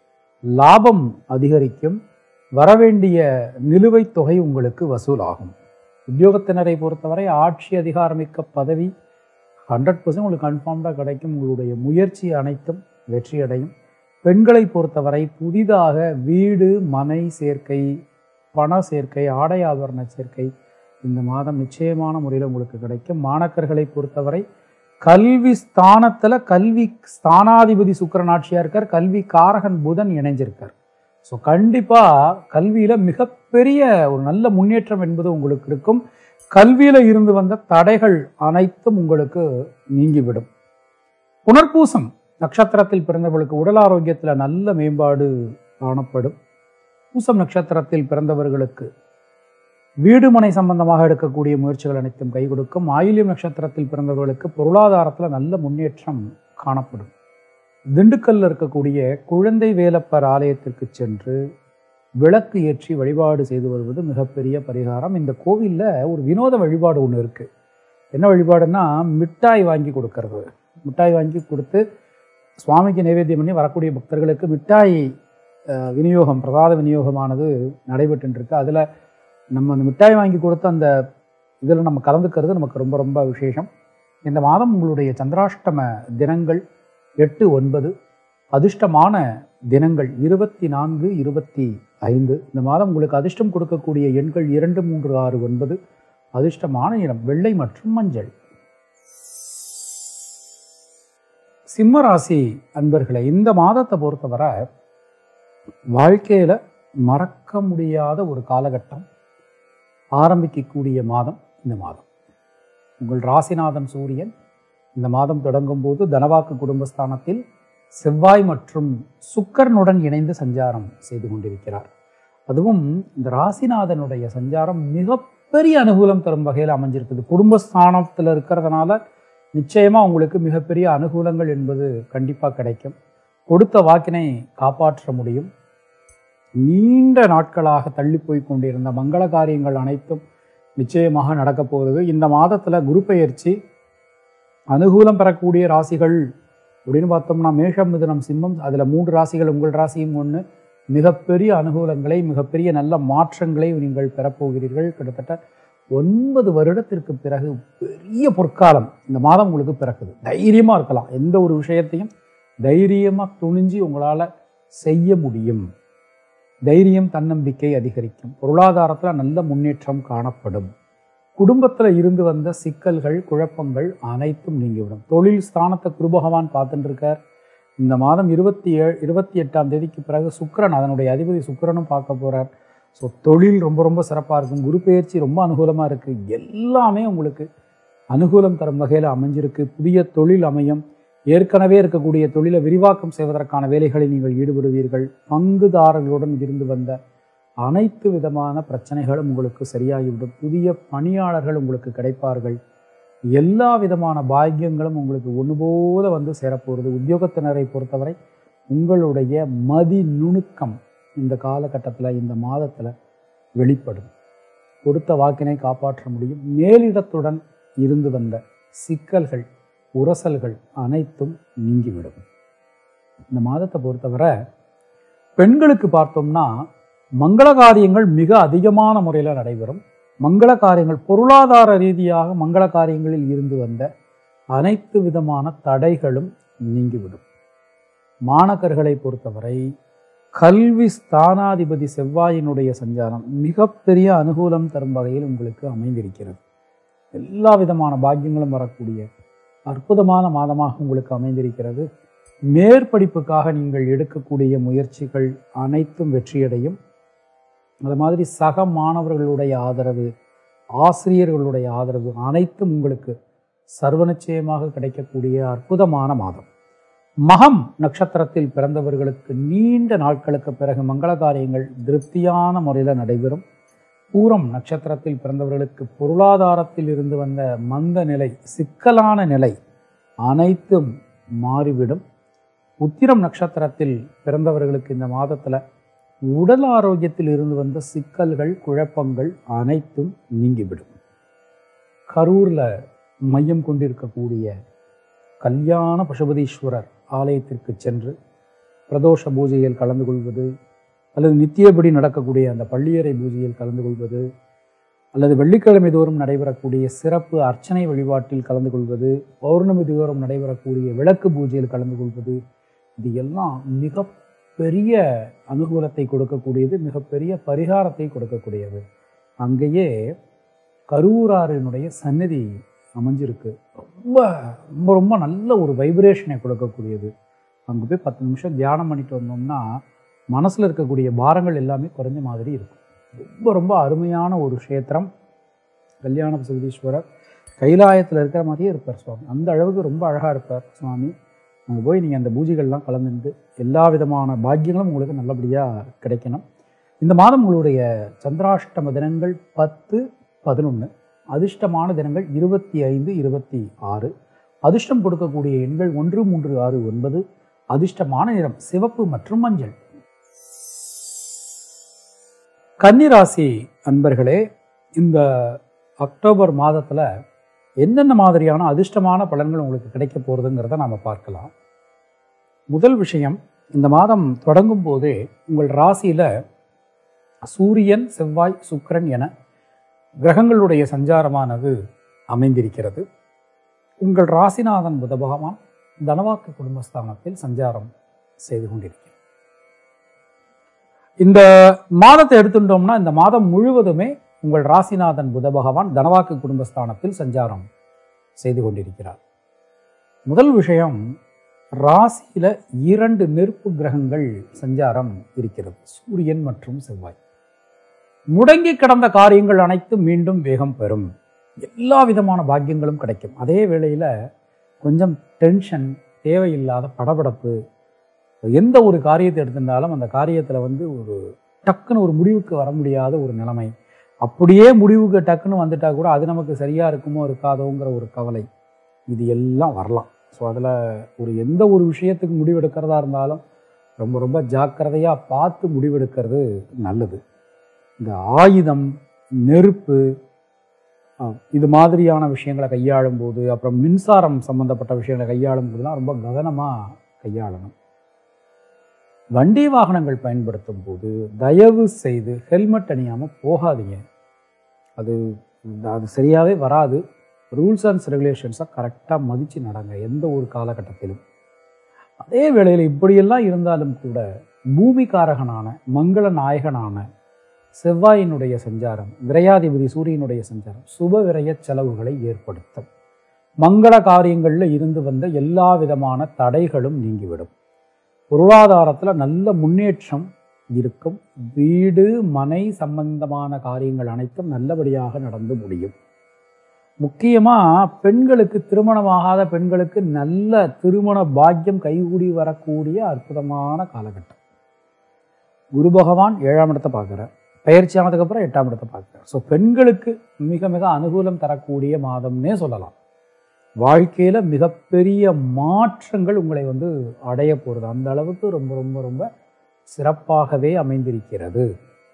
Speaker 2: லாபம் அதிகரிக்கும், வரவேண்டிய நிலுவைத் தொகை உங்களுக்கு வசூலாகும். உத்தியோகத்தினரை பொறுத்தவரை ஆட்சி அதிகாரமிக்க பதவி ஹண்ட்ரட் பர்சன்ட் உங்களுக்கு கன்ஃபார்ம்டாக கிடைக்கும். உங்களுடைய முயற்சி அனைத்தும் வெற்றியடையும். பெண்களை பொறுத்தவரை புதிதாக வீடு மனை சேர்க்கை, பண சேர்க்கை, ஆடை ஆபரண சேர்க்கை இந்த மாதம் நிச்சயமான முறையில் உங்களுக்கு கிடைக்கும். மாணக்கர்களை பொறுத்தவரை கல்வி ஸ்தானத்தில் கல்வி ஸ்தானாதிபதி சுக்கிரன் ஆட்சியாக இருக்கார், கல்வி காரகன் புதன் இணைஞ்சிருக்கார். ஸோ கண்டிப்பாக கல்வியில் மிகப்பெரிய ஒரு நல்ல முன்னேற்றம் என்பது உங்களுக்கு இருக்கும். கல்வியில் இருந்து வந்த தடைகள் அனைத்தும் உங்களுக்கு நீங்கிவிடும். புனர்பூசம் நட்சத்திரத்தில் பிறந்தவர்களுக்கு உடல் ஆரோக்கியத்தில் நல்ல மேம்பாடு காணப்படும். பூசம் நட்சத்திரத்தில் பிறந்தவர்களுக்கு வீடு மனை சம்பந்தமாக எடுக்கக்கூடிய முயற்சிகள் அனைத்தும் கை கொடுக்கும். ஆயில்யம் நட்சத்திரத்தில் பிறந்தவர்களுக்கு பொருளாதாரத்தில் நல்ல முன்னேற்றம் காணப்படும். திண்டுக்கல்ல இருக்கக்கூடிய குழந்தை வேலப்பர் ஆலயத்திற்கு சென்று விளக்கு ஏற்றி வழிபாடு செய்து வருவது மிகப்பெரிய பரிகாரம். இந்த கோவிலில் ஒரு வினோத வழிபாடு ஒன்று இருக்குது. என்ன வழிபாடுன்னா, மிட்டாய் வாங்கி கொடுக்கறது. மிட்டாய் வாங்கி கொடுத்து சுவாமிக்கு நைவேத்தியம் பண்ணி வரக்கூடிய பக்தர்களுக்கு மிட்டாய் விநியோகம், பிரசாத விநியோகமானது நடைபெற்றுருக்கு. அதில் நம்ம அந்த மிட்டாய் வாங்கி கொடுத்து அந்த இதில் நம்ம கலந்துக்கிறது நமக்கு ரொம்ப ரொம்ப விசேஷம். இந்த மாதம் உங்களுடைய சந்திராஷ்டம தினங்கள் எட்டு ஒன்பது, அதிர்ஷ்டமான தினங்கள் இருபத்தி நான்கு இருபத்தி ஐந்து. இந்த மாதம் உங்களுக்கு அதிர்ஷ்டம் கொடுக்கக்கூடிய எண்கள் இரண்டு மூன்று ஆறு ஒன்பது. அதிர்ஷ்டமான நிறம் வெள்ளை மற்றும் மஞ்சள். சிம்மராசி அன்பர்களை, இந்த மாதத்தை பொறுத்தவரை வாழ்க்கையில் மறக்க முடியாத ஒரு காலகட்டம் ஆரம்பிக்கக்கூடிய மாதம் இந்த மாதம். உங்கள் ராசிநாதன் சூரியன் இந்த மாதம் தொடங்கும் போது தனவாக்கு குடும்பஸ்தானத்தில் செவ்வாய் மற்றும் சுக்கிரனுடன் இணைந்து சஞ்சாரம் செய்து கொண்டிருக்கிறார். அதுவும் இந்த ராசிநாதனுடைய சஞ்சாரம் மிகப்பெரிய அனுகூலம் தரும் வகையில் அமைஞ்சிருக்குது. குடும்பஸ்தானத்தில் இருக்கிறதுனால நிச்சயமாக உங்களுக்கு மிகப்பெரிய அனுகூலங்கள் என்பது கண்டிப்பாக கிடைக்கும். கொடுத்த வாக்கினை காப்பாற்ற முடியும். நீண்ட நாட்களாக தள்ளி போய் கொண்டிருந்த மங்கள காரியங்கள் அனைத்தும் நிச்சயமாக நடக்கப் போகிறது. இந்த மாதத்தில் குரு பெயர்ச்சி அனுகூலம் பெறக்கூடிய ராசிகள் அப்படின்னு பார்த்தோம்னா மேஷம், மிதுனம், சிம்மம். அதில் மூன்று ராசிகள், உங்கள் ராசியும் ஒன்று. மிகப்பெரிய அனுகூலங்களை, மிகப்பெரிய நல்ல மாற்றங்களை நீங்கள் பெறப்போகிறீர்கள். கிட்டத்தட்ட ஒன்பது வருடத்திற்கு பிறகு பெரிய பொற்காலம் இந்த மாதம் உங்களுக்கு பிறக்குது. தைரியமாக இருக்கலாம். எந்த ஒரு விஷயத்தையும் தைரியமாக துணிஞ்சு உங்களால் செய்ய முடியும். தைரியம் தன்னம்பிக்கை அதிகரிக்கும். பொருளாதாரத்தில் நல்ல முன்னேற்றம் காணப்படும். குடும்பத்தில் இருந்து வந்த சிக்கல்கள், குழப்பங்கள் அனைத்தும் நீங்கிவிடும். தொழில் ஸ்தானத்தை குரு பகவான் பார்த்துட்டு இருக்கார். இந்த மாதம் இருபத்தி ஏழு இருபத்தி எட்டாம் தேதிக்கு பிறகு சுக்கிரன், அதனுடைய அதிபதி சுக்கிரனும் பார்க்க போகிறார். ஸோ தொழில் ரொம்ப ரொம்ப சிறப்பாக இருக்கும். குரு பெயர்ச்சி ரொம்ப அனுகூலமாக இருக்குது. எல்லாமே உங்களுக்கு அனுகூலம் தரும் வகையில் அமைஞ்சிருக்கு. புதிய தொழில் அமையும். ஏற்கனவே இருக்கக்கூடிய தொழிலை விரிவாக்கம் செய்வதற்கான வேலைகளில் நீங்கள் ஈடுபடுவீர்கள். பங்குதாரர்களுடன் இருந்து வந்த அனைத்து விதமான பிரச்சனைகளும் உங்களுக்கு சரியாகிவிடும். புதிய பணியாளர்கள் உங்களுக்கு கிடைப்பார்கள். எல்லா விதமான பாக்கியங்களும் உங்களுக்கு ஒன்று போல வந்து சேரப்போகிறது. உத்தியோகத்தினரை பொறுத்தவரை உங்களுடைய மதி நுணுக்கம் இந்த காலகட்டத்தில், இந்த மாதத்தில் வெளிப்படும். கொடுத்த வாக்கினை காப்பாற்ற முடியும். மேலிடத்துடன் இருந்து வந்த சிக்கல்கள், உரசல்கள் அனைத்தும் நீங்கிவிடும். இந்த மாதத்தை பொறுத்தவரை பெண்களுக்கு பார்த்தோம்னா மங்கள காரியங்கள் மிக அதிகமான முறையில் நடைபெறும். மங்கள காரியங்கள், பொருளாதார ரீதியாக மங்கள காரியங்களில் இருந்து வந்த அனைத்து விதமான தடைகளும் நீங்கிவிடும். மாணக்கர்களை பொறுத்தவரை கல்வி ஸ்தானாதிபதி செவ்வாயினுடைய சஞ்சாரம் மிகப்பெரிய அனுகூலம் தரும் வகையில் உங்களுக்கு அமைந்திருக்கிறது. எல்லா விதமான பாக்கியங்களும் வரக்கூடிய அற்புதமான மாதமாக உங்களுக்கு அமைந்திருக்கிறது. மேற்படிப்புக்காக நீங்கள் எடுக்கக்கூடிய முயற்சிகள் அனைத்தும் வெற்றியடையும். அது மாதிரி சக மாணவர்களுடைய ஆதரவு, ஆசிரியர்களுடைய ஆதரவு அனைத்தும் உங்களுக்கு சர்வநிச்சயமாக கிடைக்கக்கூடிய அற்புதமான மாதம். மகம் நட்சத்திரத்தில் பிறந்தவர்களுக்கு நீண்ட நாட்களுக்கு பிறகு மங்கள காரியங்கள் திருப்தியான முறையில் நடைபெறும். பூரம் நட்சத்திரத்தில் பிறந்தவர்களுக்கு பொருளாதாரத்தில் இருந்து வந்த மந்த நிலை, சிக்கலான நிலை அனைத்தும் மாறிவிடும். உத்திரம் நட்சத்திரத்தில் பிறந்தவர்களுக்கு இந்த மாதத்தில் உடல் ஆரோக்கியத்தில் இருந்து வந்த சிக்கல்கள், குழப்பங்கள் அனைத்தும் நீங்கிவிடும். கரூரில் மையம் கொண்டிருக்கக்கூடிய கல்யாண பசுபதீஸ்வரர் ஆலயத்திற்கு சென்று பிரதோஷ பூஜையில் கலந்து கொள்வது, அல்லது நித்தியபடி நடக்கக்கூடிய அந்த பள்ளியறை பூஜையில் கலந்து கொள்வது, அல்லது வெள்ளிக்கிழமை தோறும் நடைபெறக்கூடிய சிறப்பு அர்ச்சனை வழிபாட்டில் கலந்து கொள்வது, பௌர்ணமி தோறும் நடைபெறக்கூடிய விளக்கு பூஜையில் கலந்து கொள்வது, இது எல்லாம் மிக பெரிய அனுகூலத்தை கொடுக்கக்கூடியது, மிகப்பெரிய பரிகாரத்தை கொடுக்கக்கூடியது. அங்கேயே கரூராரினுடைய சந்நிதி அமைஞ்சிருக்கு. ரொம்ப ரொம்ப ரொம்ப நல்ல ஒரு வைப்ரேஷனை கொடுக்கக்கூடியது. அங்கே போய் பத்து நிமிஷம் தியானம் பண்ணிட்டு வந்தோம்னா மனசில் இருக்கக்கூடிய பாரங்கள் எல்லாமே குறைஞ்ச மாதிரி இருக்கும். ரொம்ப ரொம்ப அருமையான ஒரு க்ஷேத்திரம் கல்யாண பசுபதீஸ்வரர். கைலாயத்தில் இருக்கிற மாதிரியே இருப்பார் சுவாமி. அந்த அளவுக்கு ரொம்ப அழகாக இருப்பார் சுவாமி. அங்கே போய் நீங்கள் அந்த பூஜைகள்லாம் கலந்துட்டு எல்லா விதமான பாக்கியங்களும் உங்களுக்கு நல்லபடியாக கிடைக்கணும். இந்த மாதம் உங்களுடைய சந்திராஷ்டம தினங்கள் பத்து பதினொன்று, அதிர்ஷ்டமான தினங்கள் இருபத்தி ஐந்து இருபத்தி ஆறு, அதிர்ஷ்டம் கொடுக்கக்கூடிய எண்கள் ஒன்று மூன்று ஆறு ஒன்பது, அதிர்ஷ்டமான நிறம் சிவப்பு மற்றும் மஞ்சள். கன்னிராசி அன்பர்களே, இந்த அக்டோபர் மாதத்தில் என்னென்ன மாதிரியான அதிர்ஷ்டமான பலன்கள் உங்களுக்கு கிடைக்க போகிறதுங்கிறத நாம் பார்க்கலாம். முதல் விஷயம், இந்த மாதம் தொடங்கும் போதே உங்கள் ராசியில் சூரியன், செவ்வாய், சுக்கிரன் என கிரகங்களுடைய சஞ்சாரமானது அமைந்திருக்கிறது. உங்கள் ராசிநாதன் புத பகவான் தனவாக்கு குடும்பஸ்தானத்தில் சஞ்சாரம் செய்து கொண்டிருக்கிறார். இந்த மாதத்தை எடுத்துட்டோம்னா இந்த மாதம் முழுவதுமே உங்கள் ராசிநாதன் புத பகவான் தனவாக்கு குடும்பஸ்தானத்தில் சஞ்சாரம் செய்து கொண்டிருக்கிறார். முதல் விஷயம், ராசியில இரண்டு நெருப்பு கிரகங்கள் சஞ்சாரம் இருக்கிறது, சூரியன் மற்றும் செவ்வாய். முடங்கி கிடந்த காரியங்கள் அனைத்தும் மீண்டும் வேகம் பெறும். எல்லா விதமான பாக்கியங்களும் கிடைக்கும். அதே வேளையில் கொஞ்சம் டென்ஷன், தேவையில்லாத படபடப்பு, எந்த ஒரு காரியத்தை எடுத்திருந்தாலும் அந்த காரியத்தில் வந்து ஒரு டக்குன்னு ஒரு முடிவுக்கு வர முடியாத ஒரு நிலைமை, அப்படியே முடிவுக்கு டக்குன்னு வந்துட்டா கூட அது நமக்கு சரியாக இருக்குமோ இருக்காதோங்கிற ஒரு கவலை, இது எல்லாம் வரலாம். ஸோ அதில் ஒரு எந்த ஒரு விஷயத்துக்கு முடிவெடுக்கிறதா இருந்தாலும் ரொம்ப ரொம்ப ஜாக்கிரதையாக பார்த்து முடிவெடுக்கிறது நல்லது. இந்த ஆயுதம், நெருப்பு, இது மாதிரியான விஷயங்களை கையாளும் போது, அப்புறம் மின்சாரம் சம்பந்தப்பட்ட விஷயங்களை கையாளும் போதுலாம் ரொம்ப கவனமாக கையாளணும். வண்டி வாகனங்கள் பயன்படுத்தும் போது தயவு செய்து ஹெல்மெட் அணியாமல் போகாதீங்க. அது அது சரியாகவே வராது. ரூல்ஸ் அண்ட் ரெகுலேஷன்ஸை கரெக்டாக மதித்து நடங்க எந்த ஒரு காலகட்டத்திலும். அதே வேளையில் இப்படியெல்லாம் இருந்தாலும் கூட பூமிகாரகனான மங்கள நாயகனான செவ்வாயினுடைய சஞ்சாரம், விரையாதிபதி சூரியனுடைய சஞ்சாரம் சுப விரய செலவுகளை ஏற்படுத்தும். மங்கள காரியங்களில் இருந்து வந்த எல்லா விதமான தடைகளும் நீங்கிவிடும். பொருளாதாரத்தில் நல்ல முன்னேற்றம் இருக்கும். வீடு மனை சம்பந்தமான காரியங்கள் அனைத்தும் நல்லபடியாக நடந்து முடியும். முக்கியமாக பெண்களுக்கு, திருமணமாகாத பெண்களுக்கு நல்ல திருமண பாக்கியம் கைகூடி வரக்கூடிய அற்புதமான காலகட்டம். குரு பகவான் ஏழாம் இடத்தை பார்க்குறார், பயிற்சி ஆனதுக்கப்புறம் எட்டாம் இடத்தை பார்க்குறார். ஸோ பெண்களுக்கு மிக மிக அனுகூலம் தரக்கூடிய மாதம்னே சொல்லலாம். வாழ்க்கையில் மிகப்பெரிய மாற்றங்கள் உங்களை வந்து அடைய போகிறது. அந்த அளவுக்கு ரொம்ப ரொம்ப ரொம்ப சிறப்பாகவே அமைந்திருக்கிறது.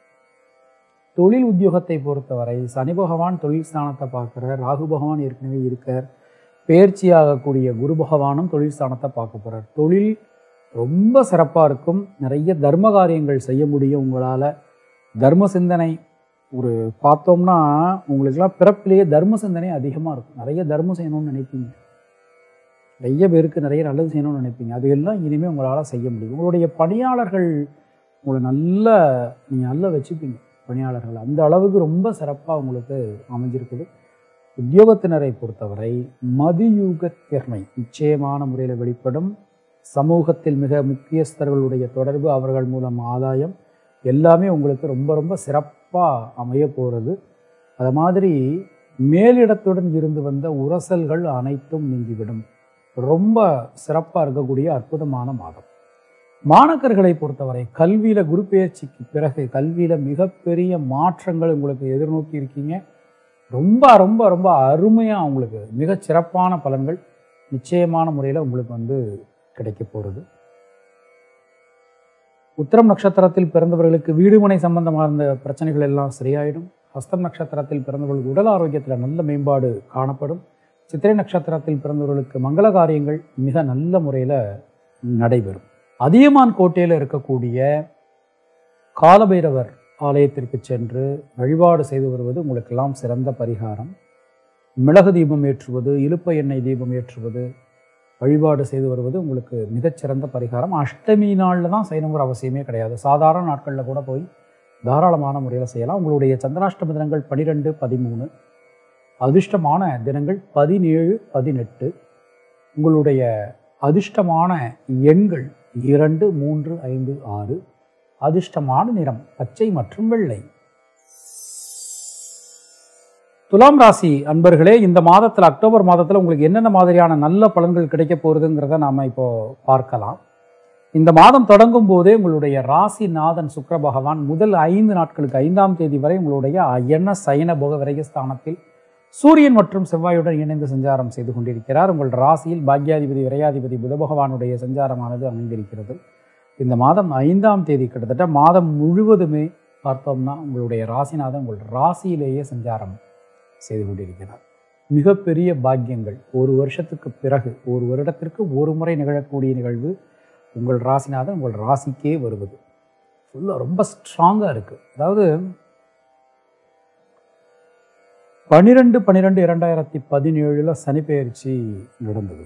Speaker 2: தொழில் உத்தியோகத்தை பொறுத்தவரை சனி பகவான் தொழில் ஸ்தானத்தை பார்க்குறார், ராகு பகவான் ஏற்கனவே இருக்கார், பயிற்சியாகக்கூடிய குரு பகவானும் தொழில் ஸ்தானத்தை பார்க்க போகிறார். தொழில் ரொம்ப சிறப்பாக இருக்கும். நிறைய தர்ம காரியங்கள் செய்ய முடியும் உங்களால். தர்ம சிந்தனை ஒரு பார்த்தோம்னா உங்களுக்கெல்லாம் பிறப்பிலேயே தர்ம சிந்தனை அதிகமாக இருக்கும். நிறைய தர்மம் செய்யணும்னு நினைப்பீங்க, நிறைய பேருக்கு நிறைய நல்லது செய்யணும்னு நினைப்பீங்க. அது எல்லாம் இனிமேல் உங்களால் செய்ய முடியும். உங்களுடைய பணியாளர்கள் உங்களை நல்ல நீங்கள் நல்லா வச்சுப்பீங்க பணியாளர்கள். அந்த அளவுக்கு ரொம்ப சிறப்பாக உங்களுக்கு அமைஞ்சிருக்குது. உத்தியோகத்தினரை பொறுத்தவரை மதியூக திறமை நிச்சயமான முறையில் வெளிப்படும். சமூகத்தில் மிக முக்கியஸ்தர்களுடைய தொடர்பு, அவர்கள் மூலம் ஆதாயம் எல்லாமே உங்களுக்கு ரொம்ப ரொம்ப சிறப்பாக அமைய போகிறது. அது மாதிரி மேலிடத்துடன் இருந்து வந்த உரசல்கள் அனைத்தும் நீங்கிவிடும். ரொம்ப சிறப்பாக இருக்கக்கூடிய அற்புதமான மாதம். மாணக்கர்களை பொறுத்தவரை கல்வியில் குரு பெயர்ச்சிக்கு பிறகு கல்வியில் மிகப்பெரிய மாற்றங்கள் உங்களுக்கு எதிர்நோக்கி இருக்கீங்க. ரொம்ப ரொம்ப ரொம்ப அருமையாக உங்களுக்கு மிகச் சிறப்பான பலன்கள் நிச்சயமான முறையில் உங்களுக்கு வந்து கிடைக்க போகிறது. உத்திரம் நட்சத்திரத்தில் பிறந்தவர்களுக்கு வீடுமனை சம்பந்தமான பிரச்சனைகள் எல்லாம் சரியாயிடும். ஹஸ்தம் நட்சத்திரத்தில் பிறந்தவர்களுக்கு உடல் ஆரோக்கியத்தில் நல்ல மேம்பாடு காணப்படும். சித்திரை நட்சத்திரத்தில் பிறந்தவர்களுக்கு மங்கள காரியங்கள் மிக நல்ல முறையில் நடைபெறும். அதியமான் கோட்டையில் இருக்கக்கூடிய காலபைரவர் ஆலயத்திற்கு சென்று வழிபாடு செய்து வருவது உங்களுக்கெல்லாம் சிறந்த பரிகாரம். மிளகு தீபம் ஏற்றுவது, இலுப்பை எண்ணெய் தீபம் ஏற்றுவது, வழிபாடு செய்து வருவது உங்களுக்கு மிகச்சிறந்த பரிகாரம். அஷ்டமி நாளில் தான் செய்யணுங்கிற அவசியமே கிடையாது. சாதாரண நாட்களில் கூட போய் தாராளமான முறையில் செய்யலாம். உங்களுடைய சந்திராஷ்டம தினங்கள் பனிரெண்டு பதிமூணு, அதிர்ஷ்டமான தினங்கள் பதினேழு பதினெட்டு. உங்களுடைய அதிர்ஷ்டமான எண்கள் இரண்டு மூன்று ஐந்து ஆறு. அதிர்ஷ்டமான நிறம் பச்சை மற்றும் வெள்ளை. துலாம் ராசி அன்பர்களே, இந்த மாதத்தில் அக்டோபர் மாதத்தில் உங்களுக்கு என்னென்ன மாதிரியான நல்ல பலன்கள் கிடைக்க போகிறதுங்கிறத நாம் இப்போ பார்க்கலாம். இந்த மாதம் தொடங்கும் போதே உங்களுடைய ராசி நாதன் சுக்கிர பகவான் முதல் ஐந்து நாட்களுக்கு ஐந்தாம் தேதி வரை உங்களுடைய அயன சயன போக விரயஸ்தானத்தில் சூரியன் மற்றும் செவ்வாயுடன் இணைந்து சஞ்சாரம் செய்து கொண்டிருக்கிறார். உங்கள் ராசியில் பாக்யாதிபதி விரையாதிபதி புத பகவானுடைய சஞ்சாரமானது அமைந்திருக்கிறது. இந்த மாதம் ஐந்தாம் தேதி கிட்டத்தட்ட மாதம் முழுவதுமே பார்த்தோம்னா உங்களுடைய ராசிநாதன் உங்கள் ராசியிலேயே சஞ்சாரம் செய்து கொண்டிருக்கிறார். மிகப்பெரிய பாக்கியங்கள் ஒரு வருஷத்துக்கு பிறகு, ஒரு வருடத்திற்கு ஒரு முறை நிகழக்கூடிய நிகழ்வு உங்கள் ராசிநாதன் உங்கள் ராசிக்கே வருவது ஃபுல்லாக ரொம்ப ஸ்ட்ராங்காக இருக்குது. அதாவது பனிரெண்டு பன்னிரெண்டு இரண்டாயிரத்தி பதினேழில் சனி பெயர்ச்சி நடந்தது.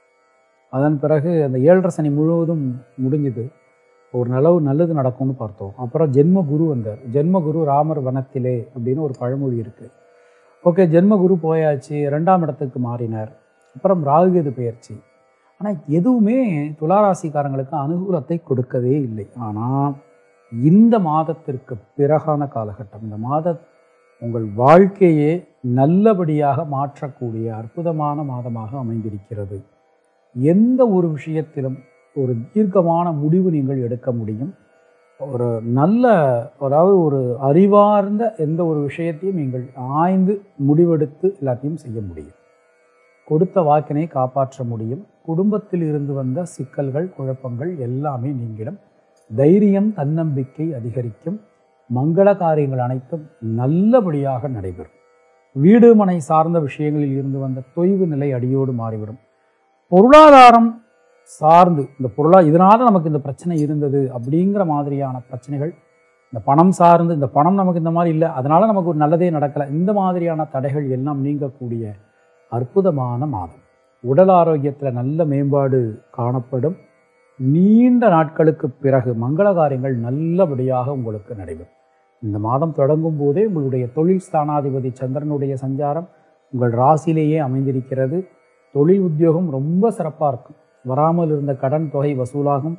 Speaker 2: அதன் பிறகு அந்த ஏழரை சனி முழுவதும் முடிஞ்சுது. ஒரு நலவு நல்லது நடக்கும்னு பார்த்தோம். அப்புறம் ஜென்ம குரு வந்தார். ஜென்ம குரு ராமர் வனத்திலே அப்படின்னு ஒரு பழமொழி இருக்குது. ஓகே, ஜென்ம குரு போயாச்சு, ரெண்டாம் இடத்துக்கு மாறினார். அப்புறம் ராகுகேது பெயர்ச்சி. ஆனால் எதுவுமே துளாராசிக்காரங்களுக்கு அனுகூலத்தை கொடுக்கவே இல்லை. ஆனால் இந்த மாதத்திற்கு பிறகான காலகட்டம், இந்த மாத உங்கள் வாழ்க்கையே நல்லபடியாக மாற்றக்கூடிய அற்புதமான மாதமாக அமைந்திருக்கிறது. எந்த ஒரு விஷயத்திலும் ஒரு தீர்க்கமான முடிவு நீங்கள் எடுக்க முடியும். ஒரு நல்ல, அதாவது ஒரு அறிவார்ந்த எந்த ஒரு விஷயத்தையும் நீங்கள் ஆய்ந்து முடிவெடுத்து எல்லாத்தையும் செய்ய முடியும். கொடுத்த வாக்கினை காப்பாற்ற முடியும். குடும்பத்தில் இருந்து வந்த சிக்கல்கள் குழப்பங்கள் எல்லாமே நீங்கிடும். தைரியம் தன்னம்பிக்கை அதிகரிக்கும். மங்கள காரியங்கள் அனைத்தும் நல்லபடியாக நடைபெறும். வீடு மனை சார்ந்த விஷயங்களில் இருந்து வந்த தொய்வு நிலை அடியோடு மாறிவிடும். பொருளாதாரம் சார்ந்து இந்த பொருளா இதனால நமக்கு இந்த பிரச்சனை இருந்தது அப்படிங்கிற மாதிரியான பிரச்சனைகள், இந்த பணம் சார்ந்து இந்த பணம் நமக்கு இந்த மாதிரி இல்லை, அதனால நமக்கு ஒரு நல்லதே நடக்கலை, இந்த மாதிரியான தடைகள் எல்லாம் நீங்கக்கூடிய அற்புதமான மாதம். உடல் ஆரோக்கியத்தில் நல்ல மேம்பாடு காணப்படும். நீண்ட நாட்களுக்கு பிறகு மங்கள காரியங்கள் நல்லபடியாக உங்களுக்கு நடைபெறும். இந்த மாதம் தொடங்கும் போதே உங்களுடைய தொழில் ஸ்தானாதிபதி சந்திரனுடைய சஞ்சாரம் உங்கள் ராசியிலேயே அமைந்திருக்கிறது. தொழில் உத்தியோகம் ரொம்ப சிறப்பாக இருக்கும். வராமல் இருந்த கடன் தொகை வசூலாகும்.